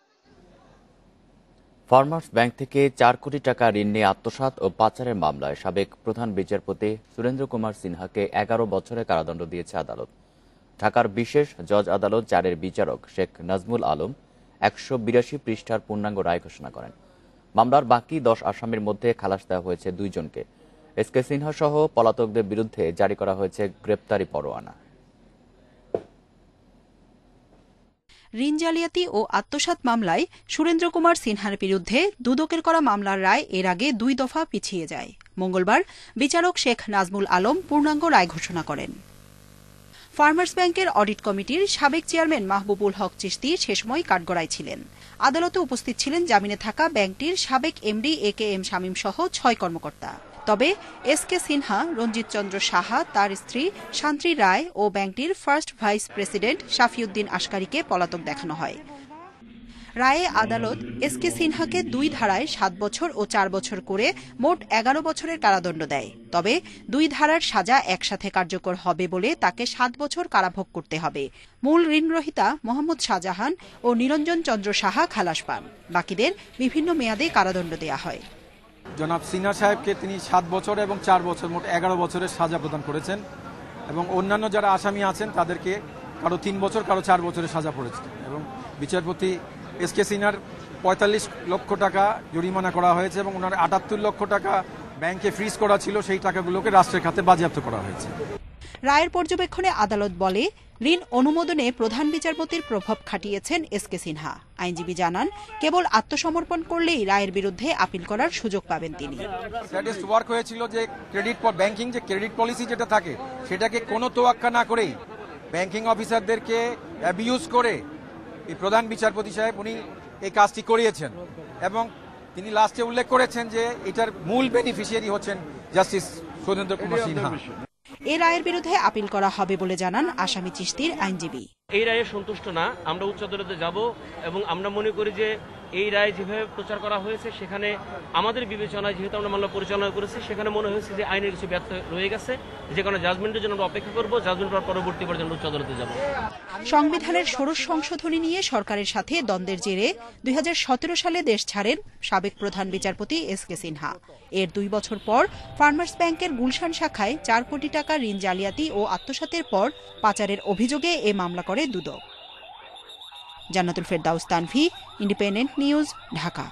Farmers bank থেকে 4 কোটি টাকা ঋণ নিয়ে আত্মসাৎ ও পাচারের মামলায় সাবেক প্রধান বিচারপতি সুরেন্দ্র কুমার সিনহাকে 11 বছরের কারাদণ্ড দিয়েছে আদালত। ঢাকার বিশেষ জজ আদালত 4-এর বিচারক শেখ নাজমুল আলম 182 পৃষ্ঠার পূর্ণাঙ্গ রায় ঘোষণা করেন। মামলার বাকি 10 আসামির মধ্যে খালাস দেওয়া হয়েছে 2 জনকে। এসকে সিনহা সহ পলাতকদের বিরুদ্ধে জারি করা হয়েছে গ্রেপ্তারি পরোয়ানা। ঋণ জালিয়াতি ও আত্মসাৎ মামলায় সুরেন্দ্র কুমার সিনহার বিরুদ্ধে দুদকের করা মামলার রায় এর আগে 2 দফা পিছিয়ে যায়। মঙ্গলবার বিচারক শেখ নাজমুল আলম পূর্ণাঙ্গ রায় ঘোষণা করেন। ফার্মার্স ব্যাংকের অডিট কমিটির সাবেক চেয়ারম্যান মাহবুবুল হক চিশতি সে সময় কাঠগড়ায় ছিলেন। আদালতে উপস্থিত ছিলেন জামিনে থাকা ব্যাংকটির সাবেক এমডি AKM শামীম সহ 6 কর্মকর্তা। তবে SK সিনহা, রঞ্জিত চন্দ্র সাহা, তার স্ত্রী শান্ত্রী রায় ও ব্যাংকটির ফার্স্ট ভাইস প্রেসিডেন্ট শাফিউদ্দিন আশকারীকে পলাতক দেখানো হয়। রায়ে আদালত SK সিনহাকে 2 ধারায় 7 বছর ও 4 বছর করে মোট 11 বছরের কারাদণ্ড দেয়। তবে 2 ধারার সাজা একসাথে কার্যকর হবে বলে তাকে 7 বছর কারাভোগ করতে হবে। মূল ঋণগ্রহীতা মোহাম্মদ শাহজাহান ও নিরঞ্জন চন্দ্র সাহা খালাস পান। বাকিদের বিভিন্ন মেয়াদে কারাদণ্ড দেয়া হয়। জনাব সিনহা সাহেবকে তিনি 7 বছর এবং 4 বছর মোট 11 বছরের সাজা প্রদান করেছেন এবং অন্যান্য যারা আসামি আছেন তাদেরকে কারো 3 বছর কারো 4 বছরের সাজা পড়েছে এবং বিচারপতি SK সিনহার 45 লক্ষ টাকা জরিমানা করা হয়েছে এবং ওনার 78 লক্ষ টাকা ব্যাংকে ফ্রিজ করা ছিল, সেই টাকাগুলোকে রাষ্ট্রের খাতে বাজেয়াপ্ত করা হয়েছে। রায়ের পর্যবেক্ষণে আদালত বলে ঋণ অনুমোদনে প্রধান বিচারপতির প্রভাব খাটিয়েছেন SK সিনহা। আইনজীবী জানান, কেবল আত্মসমর্পণ করলেই রায়ের বিরুদ্ধে আপিল করার সুযোগ পাবেন তিনি। স্ট্যাটিস্ট ওয়ার্ক হয়েছিল যে ব্যাংকিং যে ক্রেডিট পলিসি যেটা থাকে সেটাকে কোনো তোয়াক্কা না করেই ব্যাংকিং অফিসারদেরকে অ্যাবিউজ করে এই প্রধান বিচারপতি সাহেব উনি এই কাজটি করিয়েছেন এবং তিনি লাস্টে উল্লেখ করেছেন যে এটার মূল বেনিফিশিয়ারি হচ্ছেন জাস্টিস সুরেন্দ্র কুমার সিনহা। এই রায়ের বিরুদ্ধে আপিল করা হবে বলে জানান আসামি চিশতির আইনজীবী। এই রায়ে সন্তুষ্ট না, আমরা উচ্চ আদালতে যাব এবং আমরা মনে করি যে এই রায় যেভাবে প্রচার করা হয়েছে সেখানে আমাদের বিবেচনায় যেহেতু আমরা মামলা পরিচালনা করেছি সেখানে মনে হয়েছে যে আইনের কিছু ব্যর্থ রয়ে গেছে, যে কোনো জাজমেন্টের জন্য আমরা অপেক্ষা করব, জাজমেন্ট হওয়ার পরবর্তী পর্যন্ত উচ্চ আদালতে যাব। সংবিধানের ষোড়শ সংশোধনী নিয়ে সরকারের সাথে দ্বন্দ্বের জেরে 2017 সালে দেশ ছাড়েন সাবেক প্রধান বিচারপতি SK সিনহা। এর 2 বছর পর ফার্মার্স ব্যাংকের গুলশান শাখায় 4 কোটি টাকা ঋণ জালিয়াতি ও আত্মসাতের পর পাচারের অভিযোগে এ মামলা করে দুদক। জান্নাতুল ফেরদাউস তানভি, ইন্ডিপেন্ডেন্ট নিউজ, ঢাকা।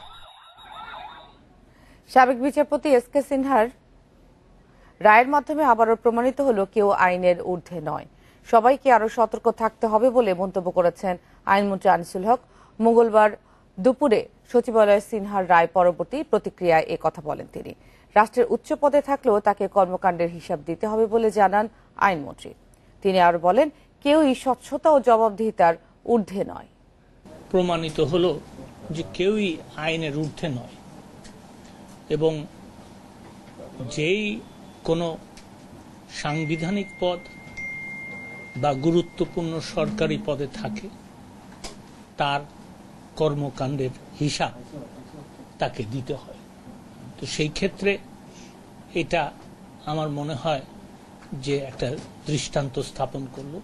সাবেক বিচারপতি SK সিনহার রায়ের মাধ্যমে আবারও প্রমাণিত হলো কেউ আইনের ঊর্ধ্বে নয়। সবাইকে আরো সতর্ক থাকতে হবে বলে মন্তব্য করেছেন আইনমন্ত্রী আনিসুল হক। মঙ্গলবার দুপুরে সচিবালয়ে সিনহার রায় পরবর্তী প্রতিক্রিয়ায় এ কথা বলেন তিনি। রাষ্ট্রের উচ্চ পদে থাকলেও তাকে কর্মকাণ্ডের হিসাব দিতে হবে বলে জানান আইনমন্ত্রী। তিনি আরো বলেন, কেউই স্বচ্ছতা ও জবাবদিহিতার ঊর্ধ্বে নয়। প্রমাণিত হলো যে কেউই আইনের ঊর্ধ্বে নয় এবং যেই কোনো সাংবিধানিক পদ বা গুরুত্বপূর্ণ সরকারি পদে থাকে তার কর্মকাণ্ডের হিসাব তাকে দিতে হয়। তো সেই ক্ষেত্রে এটা আমার মনে হয় যে একটা দৃষ্টান্ত স্থাপন করলো।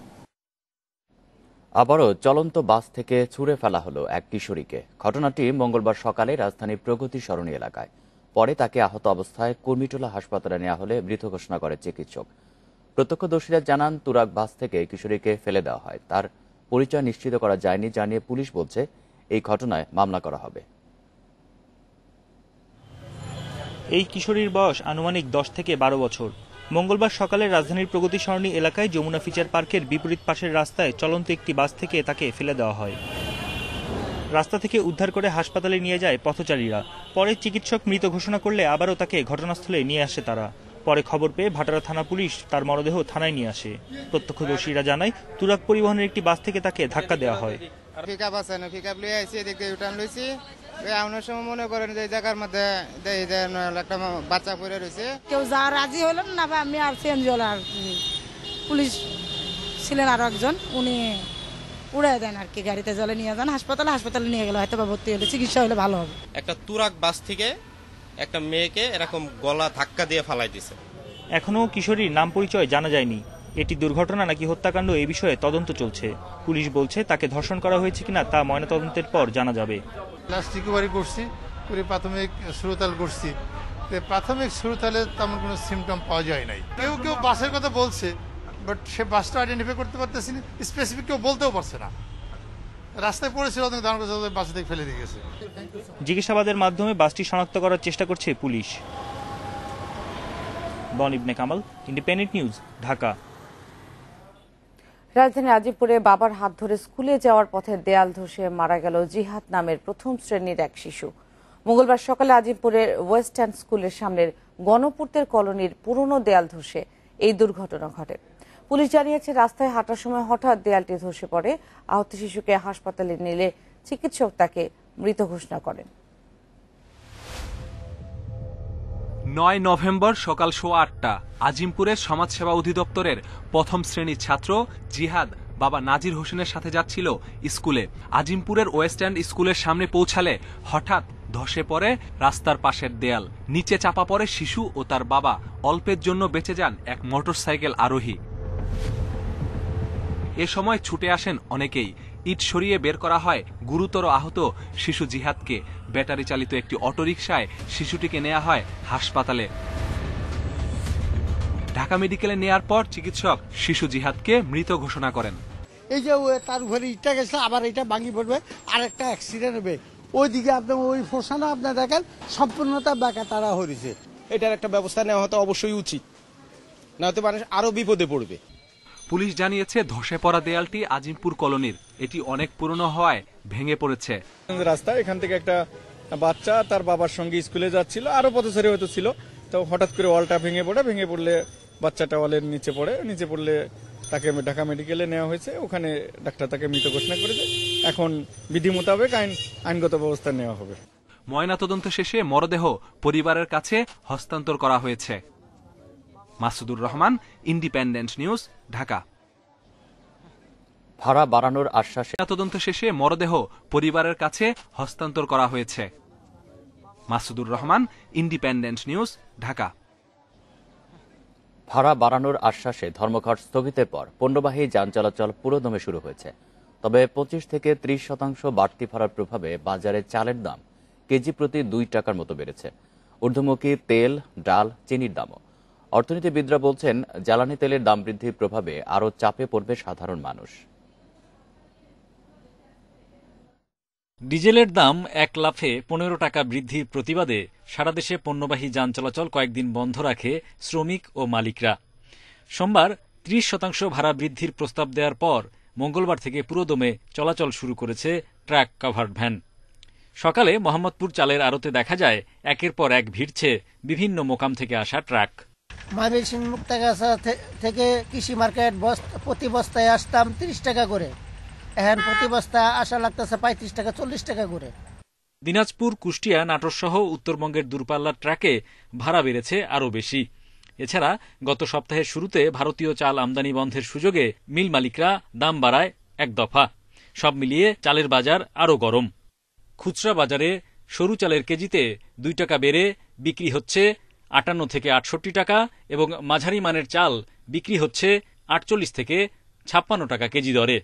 আবারও চলন্ত বাস থেকে ছুঁড়ে ফেলা হলো এক কিশোরীকে। ঘটনাটি মঙ্গলবার সকালে রাজধানীর প্রগতি সরণি এলাকায়। পরে তাকে আহত অবস্থায় কুর্মিটোলা হাসপাতালে নেওয়া হলে মৃত ঘোষণা করে চিকিৎসক। প্রত্যক্ষদর্শীরা জানান, তুরাগ বাস থেকে কিশোরীকে ফেলে দেওয়া হয়। তার পরিচয় নিশ্চিত করা যায়নি জানিয়ে পুলিশ বলছে এই ঘটনায় মামলা করা হবে। এই কিশোরীর বয়স আনুমানিক 10 থেকে 12 বছর। মঙ্গলবার সকালে রাজধানীর প্রগতি সরণি এলাকায় যমুনা ফিচার পার্কের বিপরীত পাশের রাস্তায় চলন্ত একটি বাস থেকে তাকে ফেলে দেওয়া হয়। রাস্তা থেকে উদ্ধার করে হাসপাতালে নিয়ে যায় পথচারীরা। পরে চিকিৎসক মৃত ঘোষণা করলে আবারও তাকে ঘটনাস্থলে নিয়ে আসে তারা। পরে খবর পেয়ে ভাটারা থানা পুলিশ তার মরদেহ থানায় নিয়ে আসে। প্রত্যক্ষদর্শীরা জানায়, তুরাগ পরিবহনের একটি বাস থেকে তাকে ধাক্কা দেওয়া হয়। মনে করেন যে জায়গার মধ্যে একটা বাচ্চা পড়ে রয়েছে, কেউ যা রাজি হলেন না, আমি আর চেঞ্জ হল, আর পুলিশ ছিলেন আরো একজন, উনি উড়ে দেন আর কি, গাড়িতে জলে নিয়ে যান হাসপাতালে নিয়ে গেলে হয়তো বা ভর্তি হলে চিকিৎসা হলে ভালো হবে। একটা তুরাগ বাস থেকে একটা মেয়েকে এরকম গলা ধাক্কা দিয়ে ফালাই দিছে। এখনো কিশোরীর নাম পরিচয় জানা যায়নি। এটি দুর্ঘটনা নাকি হত্যাকাণ্ড এ বিষয়ে তদন্ত চলছে। পুলিশ বলছে তাকে ধর্ষণ করা হয়েছে কিনা তা ময়নাতদন্তের পর জানা যাবে। রিকভারি করছি, প্রাথমিক সুরতাল করছি। প্রাথমিক সুরতালে তেমন কোনো সিমটম পাওয়া যায় নাই। কেউ বাসের কথা বলছে, বাট সে বাসটা আইডেন্টিফাই করতে পারতেছি না, স্পেসিফিক কেউ বলতেও পারছে না। রাস্তায় পড়েছিল, বাস থেকে ফেলে দিয়ে গেছে। জিজ্ঞাসাবাদের মাধ্যমে বাসটি শনাক্ত করার চেষ্টা করছে পুলিশ। বনিবনে কামাল, ইন্ডিপেন্ডেন্ট নিউজ, ঢাকা। রাজধানী আজিমপুরে বাবার হাত ধরে স্কুলে যাওয়ার পথে দেয়াল ধসে মারা গেল জিহাদ নামের প্রথম শ্রেণীর এক শিশু। মঙ্গলবার সকালে আজিমপুরের ওয়েস্টার্ন স্কুলের সামনের গণপূর্তের কলোনির পুরনো দেয়াল ধসে এই দুর্ঘটনা ঘটে। পুলিশ জানিয়েছে, রাস্তায় হাঁটার সময় হঠাৎ দেয়ালটি ধসে পড়ে। আহত শিশুকে হাসপাতালে নিলে চিকিৎসক তাকে মৃত ঘোষণা করেন। 9 নভেম্বর সকাল 8:15 আজিমপুরের সমাজসেবা অধিদপ্তরের প্রথম শ্রেণীর ছাত্র জিহাদ বাবা নাজির হোসেনের সাথে যাচ্ছিল স্কুলে। আজিমপুরের ওয়েস্টার্ন স্কুলের সামনে পৌঁছালে হঠাৎ ধসে পড়ে রাস্তার পাশের দেয়াল। নিচে চাপা পড়ে শিশু ও তার বাবা। অল্পের জন্য বেঁচে যান এক মোটরসাইকেল আরোহী। এ সময় ছুটে আসেন অনেকেই। ইট সরিয়ে বের করা হয় গুরুতর আহত শিশু জিহাদকে। ব্যাটারি চালিত একটি অটোরিকশায় শিশুটিকে নেওয়া হয় হাসপাতালে। ঢাকা মেডিকেলে নেয়ার পর চিকিৎসক শিশু জিহাদকে মৃত ঘোষণা করেন। এই যে তার উপরে ইটটা গেছে, আবার এটা ভাঙি পড়বে, আর একটা অ্যাক্সিডেন্ট হবে। ওইদিকে আপনার ওই ফোর্সানা আপনার দেখেন সম্পূর্ণতা বাঁকা তারা হয়েছে। এটার একটা ব্যবস্থা নেওয়া হতো অবশ্যই উচিত, না হতে মানুষ আরো বিপদে পড়বে। পুলিশ জানিয়েছে, ধসে পড়া দেয়ালটি আজিমপুর কলোনির। এটি অনেক পুরনো হওয়ায় ভেঙে পড়েছে। রাস্তা এখান থেকে একটা বাচ্চা তার বাবার সঙ্গে স্কুলে যাচ্ছিল, আরো পথচারী হয়তো ছিল, তো হঠাৎ করে ওয়ালটা ভেঙে পড়লে বাচ্চাটা ওয়ালের নিচে পড়লে তাকে ঢাকা মেডিকেলে নেওয়া হয়েছে। ওখানে ডাক্তার তাকে মৃত ঘোষণা করেছে। এখন বিধি মোতাবেক আইনগত ব্যবস্থা নেওয়া হবে। ময়নাতদন্ত শেষে মরদেহ পরিবারের কাছে হস্তান্তর করা হয়েছে। Masudur Rahman, independent news, Dhaka. ভাড়া বাড়ানোর আশ্বাসে তদন্ত শেষে মরদেহ পরিবারের কাছে হস্তান্তর করা হয়েছে। Masudur Rahman, independent news, Dhaka. ভাড়া বাড়ানোর আশ্বাসে ধর্মঘট স্থগিতের পর পণ্যবাহী যান চলাচল পুরোদমে শুরু হয়েছে। তবে 25 থেকে 30% বাড়তি ভাড়ার প্রভাবে বাজারে চালের দাম কেজি প্রতি 2 টাকার মতো বেড়েছে। ঊর্ধ্বমুখী তেল, ডাল, চিনির দামও। অর্থনীতিবিদরা বলছেন, জ্বালানি তেলের দাম বৃদ্ধির প্রভাবে আরও চাপে পড়বে সাধারণ মানুষ। ডিজেলের দাম 1 লাফে 15 টাকা বৃদ্ধির প্রতিবাদে সারা দেশে পণ্যবাহী যান চলাচল কয়েকদিন বন্ধ রাখে শ্রমিক ও মালিকরা। সোমবার 30% ভাড়া বৃদ্ধির প্রস্তাব দেওয়ার পর মঙ্গলবার থেকে পুরোদমে চলাচল শুরু করেছে ট্রাক কাভার্ড ভ্যান। সকালে মোহাম্মদপুর চালের আড়তে দেখা যায় একের পর এক ভিড়ছে বিভিন্ন মোকাম থেকে আসা ট্রাক। ময়মনসিংহ মুক্তাগাছা থেকে কৃষি মার্কেট প্রতি বস্তায় আসতাম 30 টাকা করে, এখন প্রতি বস্তা আসা লাগতেছে 35 টাকা 40 টাকা করে। দিনাজপুর, কুষ্টিয়া, নাটোর সহ উত্তরবঙ্গের দূরপাল্লার ট্রাকে ভাড়া বেড়েছে আরও বেশি। এছাড়া গত সপ্তাহের শুরুতে ভারতীয় চাল আমদানি বন্ধের সুযোগে মিল মালিকরা দাম বাড়ায় 1 দফা। সব মিলিয়ে চালের বাজার আরও গরম। খুচরা বাজারে সরু চালের কেজিতে 2 টাকা বেড়ে বিক্রি হচ্ছে 58 থেকে 68 টাকা এবং মাঝারি মানের চাল বিক্রি হচ্ছে 48 থেকে 56 টাকা কেজি দরে।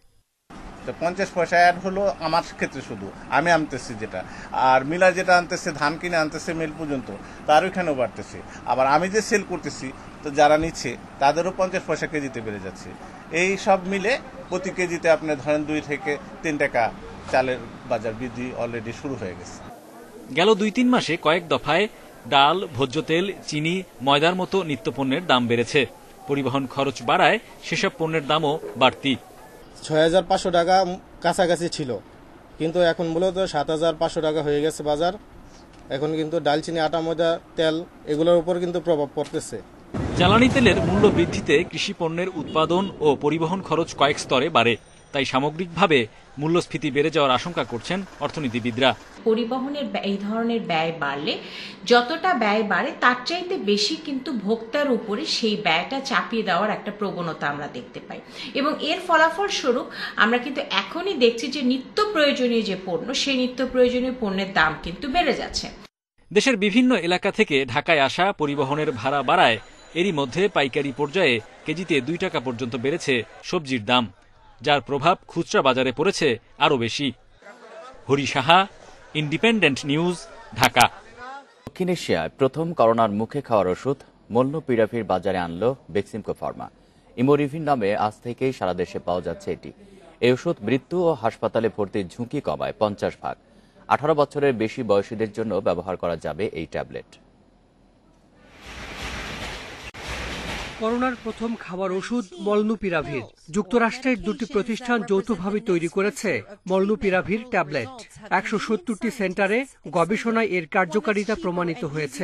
50 পয়সা অ্যাড হলো আমার ক্ষেত্রে, শুধু আমি আনতেছি যেটা, আর মিলার যেটা আনতেছে ধান কিনে আনতেছে মিল পর্যন্ত, তার ওইখানেও বাড়তেছে। আবার আমি যে সেল করতেছি, তো যারা নিচ্ছে তাদেরও 50 পয়সা কেজিতে বেড়ে যাচ্ছে। এই সব মিলে প্রতি কেজিতে আপনি ধরেন 2 থেকে 3 টাকা চালের বাজার বৃদ্ধি অলরেডি শুরু হয়ে গেছে। গেল 2-3 মাসে কয়েক দফায় ডাল, ভোজ্য তেল, চিনি, ময়দার মতো নিত্যপণ্যের দাম বেড়েছে। পরিবহন খরচ বাড়ায় সেসব পণ্যের দামও বাড়তি। 6500 টাকা কাছাকাছি ছিল, কিন্তু এখন মূলত 7500 টাকা হয়ে গেছে বাজার। এখন কিন্তু ডাল, চিনি, আটা, ময়দা, তেল এগুলোর উপর কিন্তু প্রভাব পড়তেছে। জ্বালানি তেলের মূল্য বৃদ্ধিতে কৃষি পণ্যের উৎপাদন ও পরিবহন খরচ কয়েক স্তরে বাড়ে। তাই সামগ্রিকভাবে মূল্যস্ফীতি বেড়ে যাওয়ার আশঙ্কা করছেন অর্থনীতিবিদরা। পরিবহনের এই ধরনের ব্যয় বাড়লে যতটা ব্যয় বাড়ে তার চাইতে বেশি কিন্তু ভোক্তার উপরে সেই ব্যয়টা চাপিয়ে দেওয়ার একটা প্রবণতা আমরা দেখতে পাই, এবং এর ফলাফল স্বরূপ আমরা কিন্তু এখনই দেখছি যে নিত্য প্রয়োজনীয় যে পণ্য, সেই নিত্য প্রয়োজনীয় পণ্যের দাম কিন্তু বেড়ে যাচ্ছে। দেশের বিভিন্ন এলাকা থেকে ঢাকায় আসা পরিবহনের ভাড়া বাড়ায় এরই মধ্যে পাইকারি পর্যায়ে কেজিতে 2 টাকা পর্যন্ত বেড়েছে সবজির দাম, যার প্রভাব খুচরা বাজারে পড়েছে আরও বেশি। Hari Saha, independent news, Dhaka. দক্ষিণ এশিয়ায় প্রথম করোনার মুখে খাওয়ার ওষুধ মলনুপিরাভির বাজারে আনল বেক্সিমকো ফার্মা। ইমোরিভির নামে আজ থেকেই সারা দেশে পাওয়া যাচ্ছে এটি। এই ওষুধ মৃত্যু ও হাসপাতালে ভর্তির ঝুঁকি কমায় 50 ভাগ। 18 বছরের বেশি বয়সীদের জন্য ব্যবহার করা যাবে এই ট্যাবলেট। করোনার প্রথম খাবার ওষুধ মলনুপিরাভির। যুক্তরাষ্ট্রের দুটি প্রতিষ্ঠান যৌথভাবে তৈরি করেছে মলনুপিরাভির ট্যাবলেট। ১৭০টি সেন্টারে গবেষণায় এর কার্যকারিতা প্রমাণিত হয়েছে।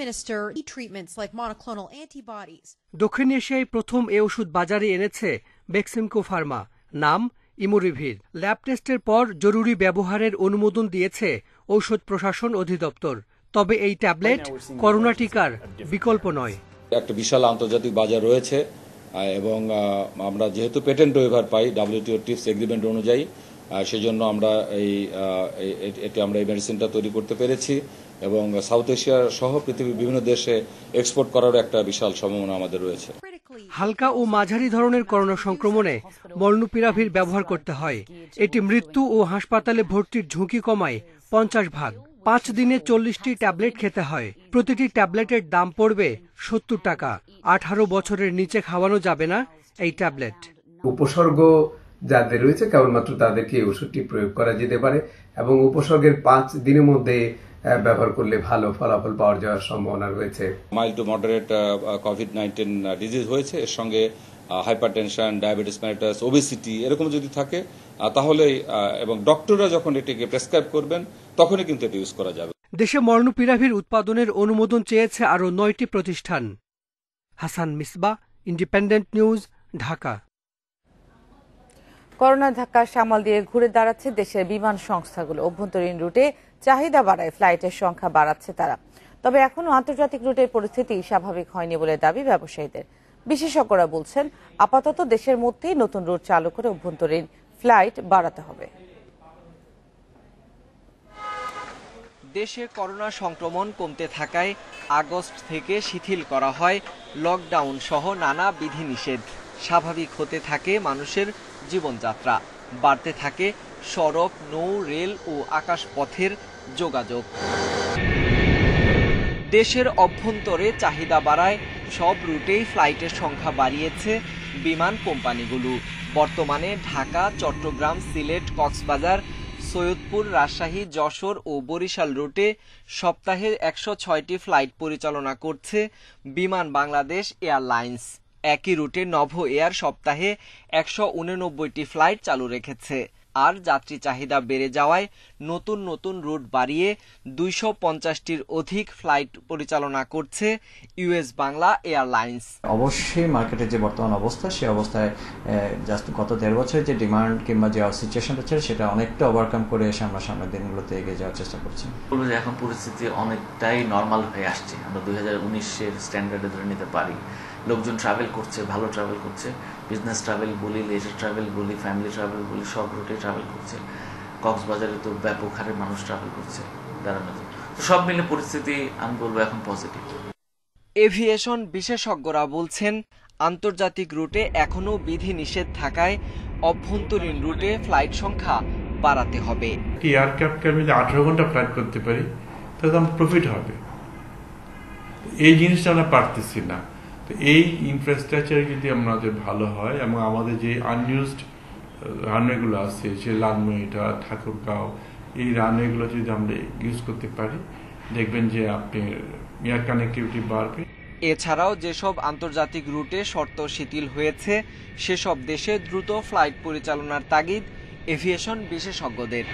দক্ষিণ এশিয়ায় প্রথম এ ওষুধ বাজারে এনেছে বেক্সিমকো ফার্মা, নাম ইমোরিভির। ল্যাব টেস্টের পর জরুরি ব্যবহারের অনুমোদন দিয়েছে ঔষধ প্রশাসন অধিদপ্তর। তবে এই ট্যাবলেট করোনা টিকার বিকল্প নয়। একটা বিশাল আন্তর্জাতিক বাজার রয়েছে এবং আমরা যেহেতু পেটেন্ট ওয়েভার পাই WTO টিপস এগ্রিমেন্ট অনুযায়ী, সেজন্য আমরা এই মেডিসিনটা তৈরি করতে পেরেছি এবং সাউথ এশিয়া সহ পৃথিবীর বিভিন্ন দেশে এক্সপোর্ট করার একটা বিশাল সম্ভাবনা আমাদের রয়েছে। হালকা ও মাঝারি ধরনের করোনা সংক্রমণে মলনুপিরাভির ব্যবহার করতে হয়। এটি মৃত্যু ও হাসপাতালে ভর্তির ঝুঁকি কমায় 50 ভাগ। 5 দিনে 40টি ট্যাবলেট খেতে হয়। প্রতিটি ট্যাবলেটের দাম পড়বে 70 টাকা। 18 বছরের নিচে খাওয়ানো যাবে না এই ট্যাবলেট। উপসর্গ যাদের রয়েছে কেবলমাত্র তাদেরকে এই ওষুধটি প্রয়োগ করা যেতে পারে এবং উপসর্গের 5 দিনের মধ্যে ব্যবহার করলে ভালো ফলাফল পাওয়া যাওয়ার সম্ভাবনা রয়েছে। মাইল্ড টু মডারেট কোভিড-19 ডিজিজ হয়েছে, এর সঙ্গে হাইপারটেনশন, ডায়াবেটিস মেলিটাস, ওবেসিটি এরকম যদি থাকে তাহলে এবং ডক্টররা যখন এটিকে প্রেসক্রাইব করবেন তখনই কিন্তু এটি ইউজ করা যাবে। দেশে মলনুপিরাভির উৎপাদনের অনুমোদন চেয়েছে আরও 9টি প্রতিষ্ঠান। Hasan Misbah, independent news, Dhaka. করোনার ধাক্কা সামাল দিয়ে ঘুরে দাঁড়াচ্ছে দেশের বিমান সংস্থাগুলো। অভ্যন্তরীণ রুটে চাহিদা বাড়ায় ফ্লাইটের সংখ্যা বাড়াচ্ছে তারা। তবে এখনো আন্তর্জাতিক রুটের পরিস্থিতি স্বাভাবিক হয়নি বলে দাবি ব্যবসায়ীদের। বিশেষজ্ঞরা বলছেন আপাতত দেশের মধ্যেই নতুন রুট চালু করে অভ্যন্তরীণ ফ্লাইট বাড়াতে হবে। দেশে করোনা সংক্রমণ কমতে থাকায় আগস্ট থেকে শিথিল করা হয় লকডাউন সহ নানা বিধিনিষেধ। স্বাভাবিক হতে থাকে মানুষের জীবনযাত্রা, বাড়তে থাকে সড়ক, নৌ, রেল ও আকাশপথের যোগাযোগ। দেশের অভ্যন্তরে চাহিদা বাড়ায় সব রুটেই ফ্লাইটের সংখ্যা বাড়িয়েছে বিমান কোম্পানিগুলো। বর্তমানে ঢাকা, চট্টগ্রাম, সিলেট, কক্সবাজার, সৈয়দপুর, রাজশাহী, যশোর ও বরিশাল রুটে সপ্তাহে 106টি ফ্লাইট পরিচালনা করছে বিমান বাংলাদেশ এয়ারলাইন্স। একই রুটে নভ এয়ার সপ্তাহে 189টি ফ্লাইট চালু রেখেছে। আর যাত্রী চাহিদা বেড়ে যাওয়ায় নতুন নতুন রুট বাড়িয়ে 250টির অধিক ফ্লাইট পরিচালনা করছে ইউএস বাংলা এয়ারলাইন্স। অবশ্যই মার্কেটের যে বর্তমান অবস্থা, সেই অবস্থায় জাস্ট গত 1.5 বছরের যে ডিমান্ড কিংবা যে সিচুয়েশন হচ্ছে সেটা অনেকটা ওভারকাম করে এসে আমরা সামনের দিনগুলোতে এগিয়ে যাওয়ার চেষ্টা করছি। বলবো যে এখন পরিস্থিতি অনেকটাই নর্মাল হয়ে আসছে। আমরা 2019-এর স্ট্যান্ডার্ডে ধরে নিতে পারি। লোকজন ট্রাভেল করছে, ভালো ট্রাভেল করছে। বিজনেস ট্রাভেল বলি, লেজার ট্রাভেল বলি, ফ্যামিলি ট্রাভেল বলি, সব রুটে ট্রাভেল করছে। কক্সবাজারে তো ব্যাপক হারে মানুষ ট্রাভেল করছে দাঁড়ানো। তো সব মিলে পরিস্থিতি আমি বলবো এখন পজিটিভ। এভিয়েশন বিশেষজ্ঞরা বলছেন আন্তর্জাতিক রুটে এখনো বিধি নিষেধ থাকায় অভ্যন্তরীণ রুটে ফ্লাইট সংখ্যা বাড়াতে হবে। এয়ারক্রাফটকে আমি 18 ঘন্টা ফ্লাইট করতে পারি তাহলে আমার প্রফিট হবে। এই জিনিসটা আমরা পারতেছি না। তো এই ইনফ্রাস্ট্রাকচার যদি আমাদের ভালো হয় এবং আমাদের যে আনইউজড রানওয়েগুলো আছে, সে লালমনিরহাট, ঠাকুরগাঁও, এই রানওয়েগুলো যদি আমরা ইউজ করতে পারি, দেখবেন যে আপনি এয়ার কানেক্টিভিটি বাড়বে। এছাড়াও যেসব আন্তর্জাতিক রুটে শর্ত শিথিল হয়েছে সেসব দেশে দ্রুত ফ্লাইট পরিচালনার তাগিদ এভিয়েশন বিশেষজ্ঞদের।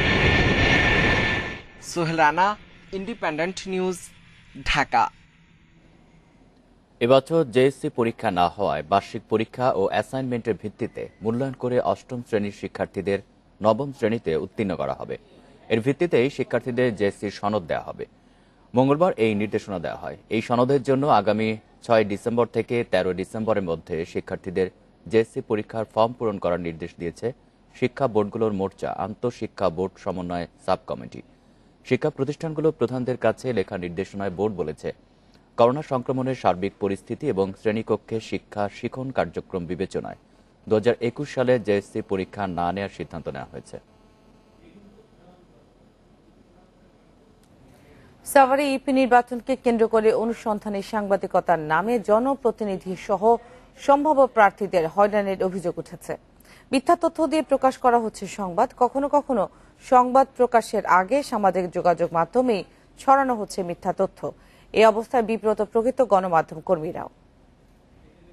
Sohel Rana, independent news, Dhaka. এবছর জেএসসি পরীক্ষা না হওয়ায় বার্ষিক পরীক্ষা ও অ্যাসাইনমেন্টের ভিত্তিতে মূল্যায়ন করে 8ম শ্রেণীর শিক্ষার্থীদের 9ম শ্রেণীতে উত্তীর্ণ করা হবে। এর ভিত্তিতেই শিক্ষার্থীদের জেএসসির সনদ দেওয়া হবে। মঙ্গলবার এই নির্দেশনা দেওয়া হয়। এই সনদের জন্য আগামী 6 ডিসেম্বর থেকে 13 ডিসেম্বরের মধ্যে শিক্ষার্থীদের জেএসসি পরীক্ষার ফর্ম পূরণ করার নির্দেশ দিয়েছে শিক্ষা বোর্ডগুলোর মোর্চা আন্তঃশিক্ষা বোর্ড সমন্বয় সাব কমিটি। শিক্ষা প্রতিষ্ঠানগুলোর প্রধানদের কাছে লেখা নির্দেশনায় বোর্ড বলেছে, করোনা সংক্রমণের সার্বিক পরিস্থিতি এবং শ্রেণীকক্ষে শিক্ষা শিখন কার্যক্রম বিবেচনায় 2021 সালে জেএসসি পরীক্ষা না নেওয়ার সিদ্ধান্ত নেওয়া হয়েছে। সাভারে ইউপি নির্বাচনকে কেন্দ্র করে অনুসন্ধানী সাংবাদিকতার নামে জনপ্রতিনিধি সহ সম্ভাব্য প্রার্থীদের হয়রানির অভিযোগ উঠেছে। মিথ্যা তথ্য দিয়ে প্রকাশ করা হচ্ছে সংবাদ। কখনো কখনো সংবাদ প্রকাশের আগে সামাজিক যোগাযোগ মাধ্যমেই ছড়ানো হচ্ছে মিথ্যা তথ্য। এই অবস্থায় বিব্রত প্রকৃত গণমাধ্যম কর্মীরাও।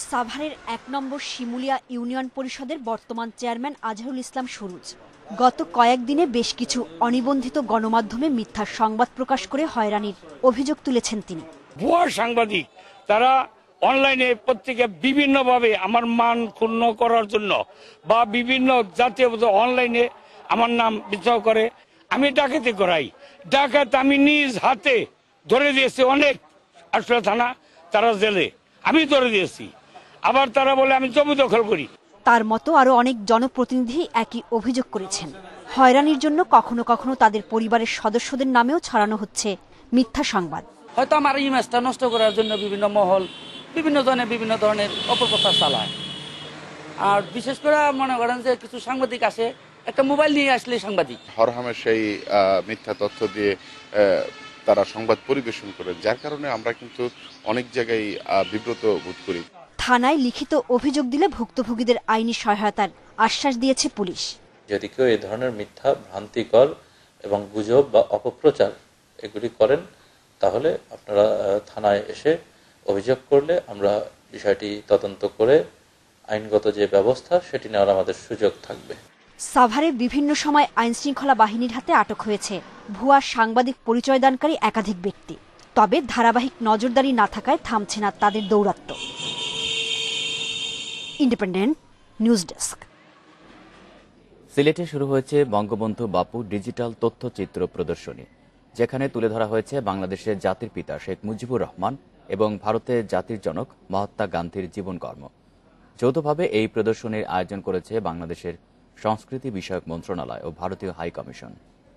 সাভারের ১ নম্বর শিমুলিয়া ইউনিয়ন পরিষদের বর্তমান চেয়ারম্যান আজহারুল ইসলাম সুরুজ গত কয়েকদিনে বেশ কিছু অনিবন্ধিত গণমাধ্যমে মিথ্যা সংবাদ প্রকাশ করে হয়রানির অভিযোগ তুলেছেন তিনি। ভুয়া সাংবাদিক তারা অনলাইনে পত্রিকা বিভিন্নভাবে আমার মান ক্ষুণ্ণ করার জন্য বা বিভিন্ন জাতীয় অনলাইনে আমার নাম বিচার করে। আমি ডাকাতি করাই, ডাকাত আমি নিজ হাতে ধরে দিয়েছি, অনেক আসলে থানা তারা জেলে আমি ধরে দিয়েছি, আবার তারা বলে আমি জমি দখল করি। তার মতো আরো অনেক জনপ্রতিনিধি একই অভিযোগ করেছেন। হয়রানির জন্য কখনো কখনো তাদের পরিবারের সদস্যদের নামেও ছড়ানো হচ্ছে মিথ্যা সংবাদ। হয়তো আমার ইমেজটা নষ্ট করার জন্য বিভিন্ন মহল বিভিন্ন জনে বিভিন্ন ধরনের অপপ্রচার চালায়। আর বিশেষ করে মনে করেন যে কিছু সাংবাদিক আসে, একটা মোবাইল নিয়ে আসলে সাংবাদিক হরহামের সেই মিথ্যা তথ্য দিয়ে তারা সংবাদ পরিবেশন করে, যার কারণে আমরা কিন্তু অনেক জায়গায় বিব্রত বোধ করি। থানায় লিখিত অভিযোগ দিলে ভুক্তভোগীদের আইনি সহায়তার আশ্বাস দিয়েছে পুলিশ। যদি কেউ এই ধরনের মিথ্যা, ভ্রান্তিকর এবং গুজব বা অপপ্রচার এগুলি করেন, তাহলে আপনারা থানায় এসে অভিযোগ করলে আমরা বিষয়টি তদন্ত করে আইনগত যে ব্যবস্থা সেটি নেওয়ার আমাদের সুযোগ থাকবে। সাভারে বিভিন্ন সময় আইনশৃঙ্খলা বাহিনীর হাতে আটক হয়েছে ভুয়া সাংবাদিক পরিচয়দানকারী একাধিক ব্যক্তি। তবে ধারাবাহিক নজরদারি না থাকায় থামছে না তাদের দৌরাত্ম্য। Independent news desk. সিলেটে শুরু হয়েছে বঙ্গবন্ধু বাপু ডিজিটাল তথ্যচিত্র প্রদর্শনী, যেখানে তুলে ধরা হয়েছে বাংলাদেশের জাতির পিতা শেখ মুজিবুর রহমান এবং ভারতের জাতির জনক মহাত্মা গান্ধীর জীবনকর্ম। যৌথভাবে এই প্রদর্শনীর আয়োজন করেছে বাংলাদেশের সংস্কৃতি বিষয়ক মন্ত্রণালয় ও ভারতীয় হাই কমিশন।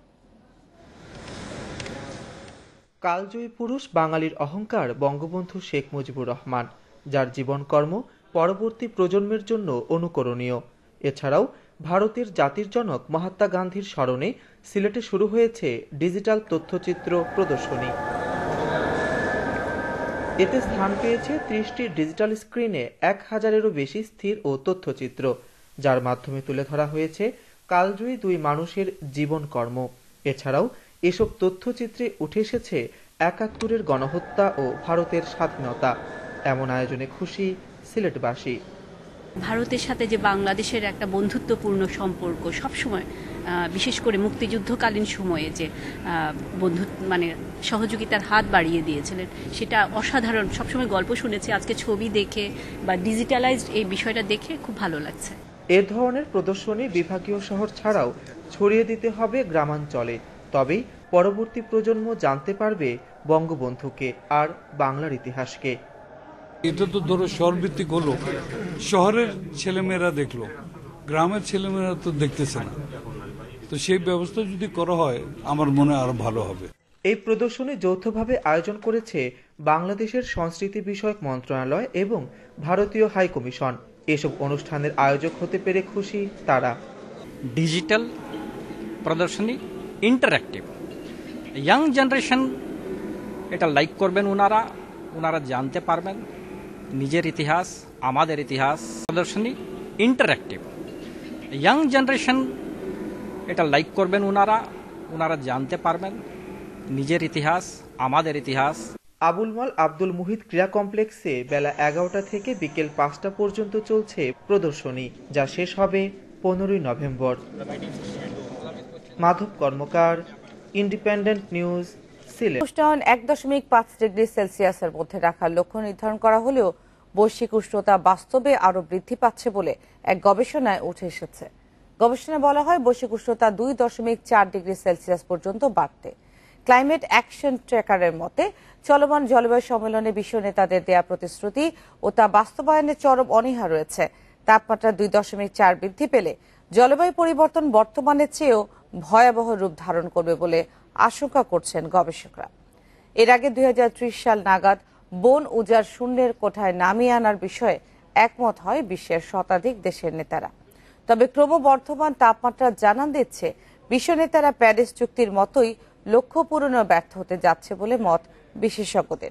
কালজয়ী পুরুষ বাঙালির অহংকার বঙ্গবন্ধু শেখ মুজিবুর রহমান, যার জীবনকর্ম পরবর্তী প্রজন্মের জন্য অনুকরণীয়। এছাড়াও ভারতের জাতির জনক মহাত্মা গান্ধীর স্মরণে সিলেটে শুরু হয়েছে ডিজিটাল তথ্যচিত্র প্রদর্শনী। এতে স্থান পেয়েছে 30টি ডিজিটাল স্ক্রিনে 1000-এরও বেশি স্থির ও তথ্যচিত্র, যার মাধ্যমে তুলে ধরা হয়েছে কালজয়ী দুই মানুষের জীবনকর্ম। এছাড়াও এসব তথ্যচিত্রে উঠে এসেছে ৭১-এর গণহত্যা ও ভারতের স্বাধীনতা। এমন আয়োজনে খুশি সিলেটবাসী। ভারতের সাথে যে বাংলাদেশের একটা বন্ধুত্বপূর্ণ সম্পর্ক সবসময়, বিশেষ করে মুক্তিযুদ্ধকালীন সময়ে যে সহযোগিতার হাত বাড়িয়ে দিয়েছিলেন, সেটা অসাধারণ। সবসময় গল্প শুনেছি, আজকে ছবি দেখে বা ডিজিটালাইজড এই বিষয়টা দেখে খুব ভালো লাগছে। এ ধরনের প্রদর্শনী বিভাগীয় শহর ছাড়াও ছড়িয়ে দিতে হবে গ্রামাঞ্চলে, তবেই পরবর্তী প্রজন্ম জানতে পারবে বঙ্গবন্ধুকে আর বাংলার ইতিহাসকে। এটা তো ধরো শহরভিত্তিক হলো, শহরের ছেলেমেয়েরা দেখলো, গ্রামের ছেলেমেয়েরা তো দেখতেছে না, তো সেই ব্যবস্থা যদি করা হয় আমার মনে আরো ভালো হবে। এই প্রদর্শনী যৌথভাবে আয়োজন করেছে বাংলাদেশের সংস্কৃতি বিষয়ক মন্ত্রণালয় এবং ভারতীয় হাই কমিশন। এসব অনুষ্ঠানের আয়োজক হতে পেরে খুশি তারা। ডিজিটাল প্রদর্শনী, ইন্টারঅ্যাক্টিভ, ইয়াং জেনারেশন এটা লাইক করবেন, ওনারা জানতে পারবেন নিজের ইতিহাস, আমাদের ইতিহাস। প্রদর্শনী ইন্টারঅ্যাক্টিভ, ইয়াং জেনারেশন এটা লাইক করবেন, ওনারা জানতে পারবেন নিজের ইতিহাস, আমাদের ইতিহাস। আবুল মাল আব্দুল মুহিত ক্রীড়া কমপ্লেক্সে বেলা 11টা থেকে বিকেল 5টা পর্যন্ত চলছে প্রদর্শনী, যা শেষ হবে 15ই November. Madhab Karmakar, independent news, Sylhet. উষ্ণায়ন 1.5 ডিগ্রি সেলসিয়াসের মধ্যে রাখার লক্ষ্য নির্ধারণ করা হলেও বৈশ্বিক উষ্ণতা বাস্তবে আরো বৃদ্ধি পাচ্ছে বলে এক গবেষণায় উঠে এসেছে। গবেষণায় বলা হয়, বৈশ্বিক উষ্ণতা 2.4 ডিগ্রি সেলসিয়াস পর্যন্ত বাড়তে। ক্লাইমেট অ্যাকশন ট্র্যাকারের মতে, চলমান জলবায়ু সম্মেলনে বিশ্ব নেতাদের দেয়া প্রতিশ্রুতি ও তা বাস্তবায়নে চরম অনীহা রয়েছে। তাপমাত্রা 2.4 বৃদ্ধি পেলে জলবায়ু পরিবর্তন বর্তমানের চেয়েও ভয়াবহ রূপ ধারণ করবে বলে আশঙ্কা করছেন গবেষকরা। এর আগে 2030 সাল নাগাদ বন উজাড় শূন্যের কোঠায় নামিয়ে আনার বিষয়ে একমত হয় বিশ্বের শতাধিক দেশের নেতারা। তবে ক্রমবর্ধমান তাপমাত্রা জানান দিচ্ছে বিশ্ব নেতারা প্যারিস চুক্তির মতোই লক্ষ্য পূরণে ব্যর্থ হতে যাচ্ছে বলে মত বিশেষজ্ঞদের।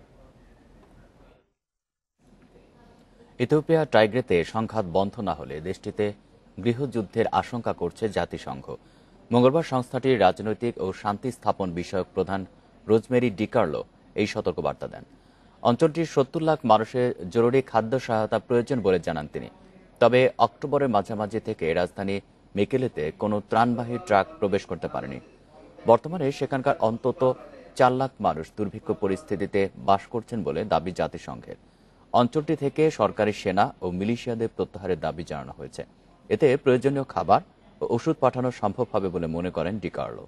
ইথিওপিয়া টাইগ্রেতে সংঘাত বন্ধ না হলে দেশটিতে গৃহযুদ্ধের আশঙ্কা করছে জাতিসংঘ। মঙ্গলবার সংস্থাটির রাজনৈতিক ও শান্তি স্থাপন বিষয়ক প্রধান রোজমেরি ডিকার্লো এই সতর্কবার্তা দেন। অঞ্চলটির ৭০ লাখ মানুষের জরুরি খাদ্য সহায়তা প্রয়োজন বলে জানান তিনি। তবে অক্টোবরের মাঝামাঝি থেকে রাজধানী মেকেলেতে কোনো ত্রাণবাহী ট্রাক প্রবেশ করতে পারেনি। বর্তমানে সেখানকার অন্তত ৪ লাখ মানুষ দুর্ভিক্ষ পরিস্থিতিতে বাস করছেন বলে দাবি জাতিসংঘের। অঞ্চলটি থেকে সরকারি সেনা ও মিলিশিয়াদের প্রত্যাহারের দাবি জানানো হয়েছে। এতে প্রয়োজনীয় খাবার ও ওষুধ পাঠানো সম্ভব হবে বলে মনে করেন ডিকার্লো।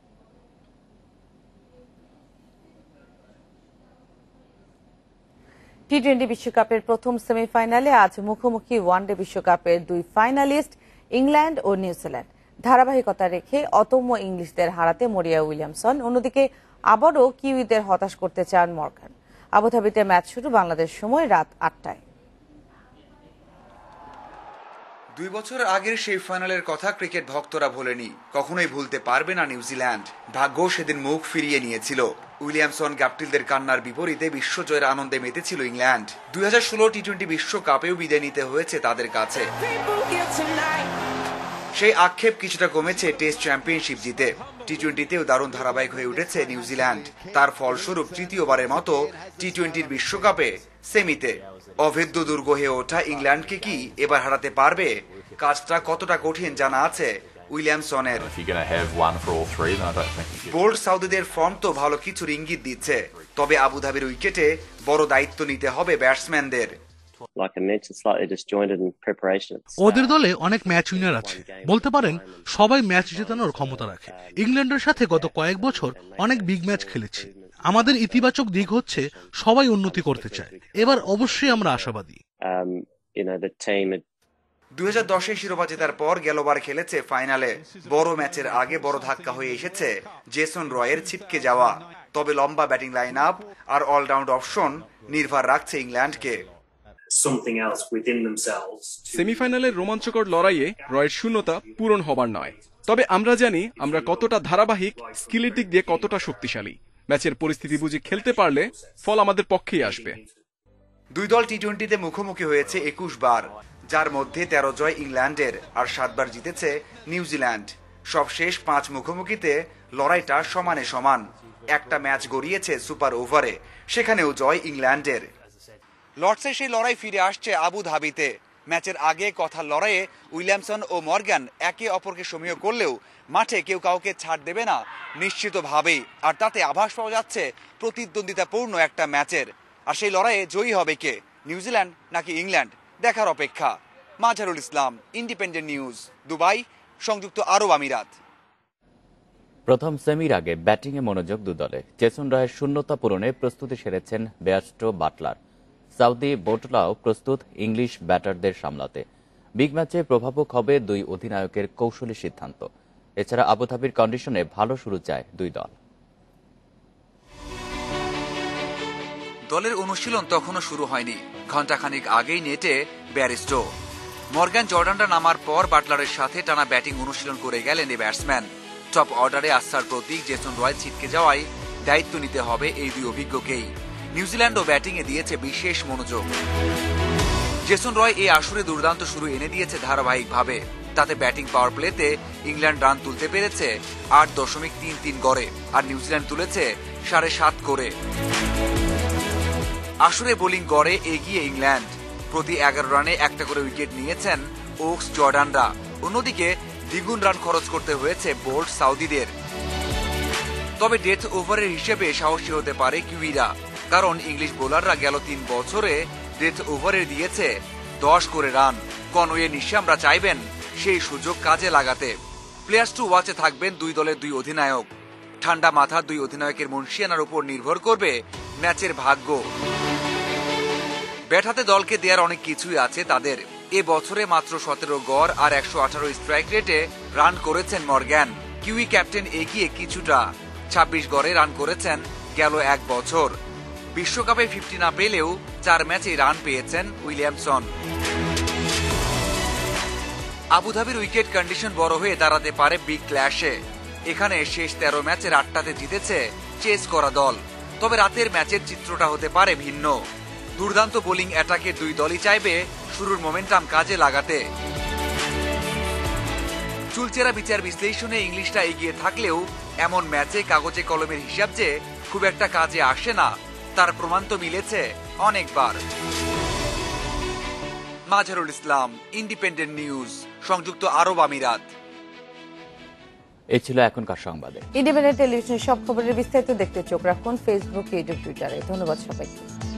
টি-20 বিশ্বকাপের প্রথম সেমিফাইনালে আজ মুখোমুখি ওয়ানডে বিশ্বকাপের দুই ফাইনালিস্ট ইংল্যান্ড ও নিউজিল্যান্ড। ধারাবাহিকতা রেখে অদম্য ইংলিশদের হারাতে মরিয়া উইলিয়ামসন, অন্যদিকে আবারও কিউইদের হতাশ করতে চান মর্গান। আবুধাবিতে ম্যাচ শুরু বাংলাদেশ সময় রাত ৮টায়। 2 বছর আগের সেই ফাইনালের কথা ক্রিকেট ভক্তরা ভোলেনি, কখনোই ভুলতে পারবে না নিউজিল্যান্ড। ভাগ্য সেদিন মুখ ফিরিয়ে নিয়েছিল। উইলিয়ামসন গাপটিলদের কান্নার বিপরীতে বিশ্বজয়ের আনন্দে মেতেছিল ইংল্যান্ড। 2016 টি-20 বিশ্বকাপেও বিদায় নিতে হয়েছে তাদের কাছে। সেই আক্ষেপ কিছুটা কমেছে টেস্ট চ্যাম্পিয়নশিপ জিতে। টি-20তেও দারুণ ধারাবাহিক হয়ে উঠেছে নিউজিল্যান্ড। তার ফলস্বরূপ তৃতীয়বারের মতো টি-20 বিশ্বকাপে সেমিতে। অভেদ্য দুর্গ হয়ে ওঠা ইংল্যান্ডকে কি এবার হারাতে পারবে? কাজটা কতটা কঠিন জানা আছে উইলিয়ামসনের। বোল্ড সাউদিদের ফর্ম তো ভালো কিছুর ইঙ্গিত দিচ্ছে, তবে আবুধাবির উইকেটে বড় দায়িত্ব নিতে হবে ব্যাটসম্যানদের। ওদের দলে অনেক ম্যাচ উইনার আছে, বলতে পারেন সবাই ম্যাচ জেতানোর ক্ষমতা রাখে। ইংল্যান্ডের সাথে গত কয়েক বছর অনেক বিগ ম্যাচ খেলেছি। আমাদের ইতিবাচক দিক হচ্ছে সবাই উন্নতি করতে চায়। এবার অবশ্যই আমরা আশাবাদী। 2010 শিরোপা জেতার পর গেলবার খেলেছে ফাইনালে। বড় ম্যাচের আগে বড় ধাক্কা হয়ে এসেছে জেসন রয়ের ছিটকে যাওয়া। তবে লম্বা ব্যাটিং লাইন আপ আর অলরাউন্ড অপশন নির্ভর রাখছে ইংল্যান্ডকে। সেমিফাইনালের রোমাঞ্চকর লড়াইয়ে রয়ের শূন্যতা পূরণ হবার নয়। তবে আমরা জানি আমরা কতটা ধারাবাহিক, স্কিলের দিক দিয়ে কতটা শক্তিশালী। ম্যাচের পরিস্থিতি বুঝে খেলতে পারলে ফল আমাদের পক্ষেই আসবে। দুই দল টি-20তে মুখোমুখি হয়েছে 21 বার, যার মধ্যে 13 জয় ইংল্যান্ডের আর 7 বার জিতেছে নিউজিল্যান্ড। সবশেষ 5 মুখোমুখিতে লড়াইটা সমানে সমান। একটা ম্যাচ গড়িয়েছে সুপার ওভারে, সেখানেও জয় ইংল্যান্ডের। লর্ডসে সেই লড়াই ফিরে আসছে আবুধাবিতে। ম্যাচের আগে কথার লড়াইয়ে উইলিয়ামসন ও মর্গান একে অপরকে সমীহ করলেও মাঠে কেউ কাউকে ছাড় দেবে না নিশ্চিতভাবেই। আর তাতে আভাস পাওয়া যাচ্ছে প্রতিদ্বন্দ্বিতাপূর্ণ একটা ম্যাচের। আর সেই লড়াইয়ে জয়ী হবে কে, নিউজিল্যান্ড নাকি ইংল্যান্ড, দেখার অপেক্ষা। মাঝারুল ইসলাম, ইন্ডিপেন্ডেন্ট নিউজ, দুবাই, সংযুক্ত আরব আমিরাত। প্রথম সেমির আগে ব্যাটিংয়ে মনোযোগ দু দলে। জেসন রয়ের শূন্যতা পূরণে প্রস্তুতি সেরেছেন বেয়াস্টো বাটলার। সাউদি বোটলাও প্রস্তুত ইংলিশ ব্যাটারদের সামলাতে। বিগ ম্যাচে প্রভাবক হবে দুই অধিনায়কের কৌশলী সিদ্ধান্ত। এছাড়া আবুধাবির কন্ডিশনে ভালো শুরু চায় দুই দল। দলের অনুশীলন তখনও শুরু হয়নি। ঘণ্টাখানিক আগেই নেটে ব্যারিস্টো। মর্গান জর্ডানরা নামার পর বাটলারের সাথে টানা ব্যাটিং অনুশীলন করে গেলেন এই ব্যাটসম্যান। টপ অর্ডারে আস্থার প্রতীক জেসন রয় ছিটকে যাওয়ায় দায়িত্ব নিতে হবে এই দুই অভিজ্ঞকেই। নিউজিল্যান্ডও ব্যাটিংয়ে দিয়েছে বিশেষ মনোযোগ। জেসন রয় এই আসরে দুর্দান্ত শুরু এনে দিয়েছে ধারাবাহিকভাবে। তাতে ব্যাটিং পাওয়ার প্লেতে ইংল্যান্ড রান তুলতে পেরেছে 8.33 গড়ে, আর নিউজিল্যান্ড তুলেছে 7.5 করে। আসরে বোলিং গড়ে এগিয়ে ইংল্যান্ড। প্রতি 11 রানে একটা করে উইকেট নিয়েছেন ওকস জর্ডানরা। অন্যদিকে দ্বিগুণ রান খরচ করতে হয়েছে বোল্ড সাউদিদের। তবে ডেথ ওভারের হিসেবে সাহসী হতে পারে কিউইরা, কারণ ইংলিশ বোলাররা গেল 3 বছরে ডেথ ওভারে দিয়েছে 10 করে রান। কনওয়ে নিশামরা চাইবেন সেই সুযোগ কাজে লাগাতে। প্লেয়ার্স টু ওয়াচে থাকবেন দুই দলের দুই অধিনায়ক। ঠান্ডা মাথার দুই অধিনায়কের মুনশিয়ানার উপর নির্ভর করবে ম্যাচের ভাগ্য। ব্যাট হাতে দলকে দেওয়ার অনেক কিছুই আছে তাদের। এ বছরে মাত্র 17 গড় আর 118 স্ট্রাইক রেটে রান করেছেন মর্গান। কিউই ক্যাপ্টেন এগিয়ে কিছুটা, 26 গড়ে রান করেছেন গেল 1 বছর। বিশ্বকাপে 50 না পেলেও 4 ম্যাচে রান পেয়েছেন উইলিয়ামসন। আবুধাবির উইকেট কন্ডিশন বড় হয়ে দাঁড়াতে পারে বিগ ক্ল্যাশে। এখানে শেষ 13 ম্যাচের 8টাতে জিতেছে চেস করা দল। তবে রাতের ম্যাচের চিত্রটা হতে পারে ভিন্ন। দুর্দান্ত বোলিং অ্যাটাকে দুই দলই চাইবে শুরুর মোমেন্টাম কাজে লাগাতে। চুলচেরা বিচার বিশ্লেষণে ইংলিশরা এগিয়ে থাকলেও এমন ম্যাচে কাগজে কলমের হিসাব যে খুব একটা কাজে আসে না তার প্রমাণ তো মিলেছে অনেকবার। মাজহারুল ইসলাম, ইন্ডিপেন্ডেন্ট নিউজ, সংযুক্ত আরব আমিরাত। এই ছিল এখনকার সংবাদে। ইন্ডিপেন্ডেন্ট টেলিভিশনের সব খবরের বিস্তারিত দেখতে চোখ রাখুন ফেসবুক, ইউটিউব, টুইটারে। ধন্যবাদ সবাইকে।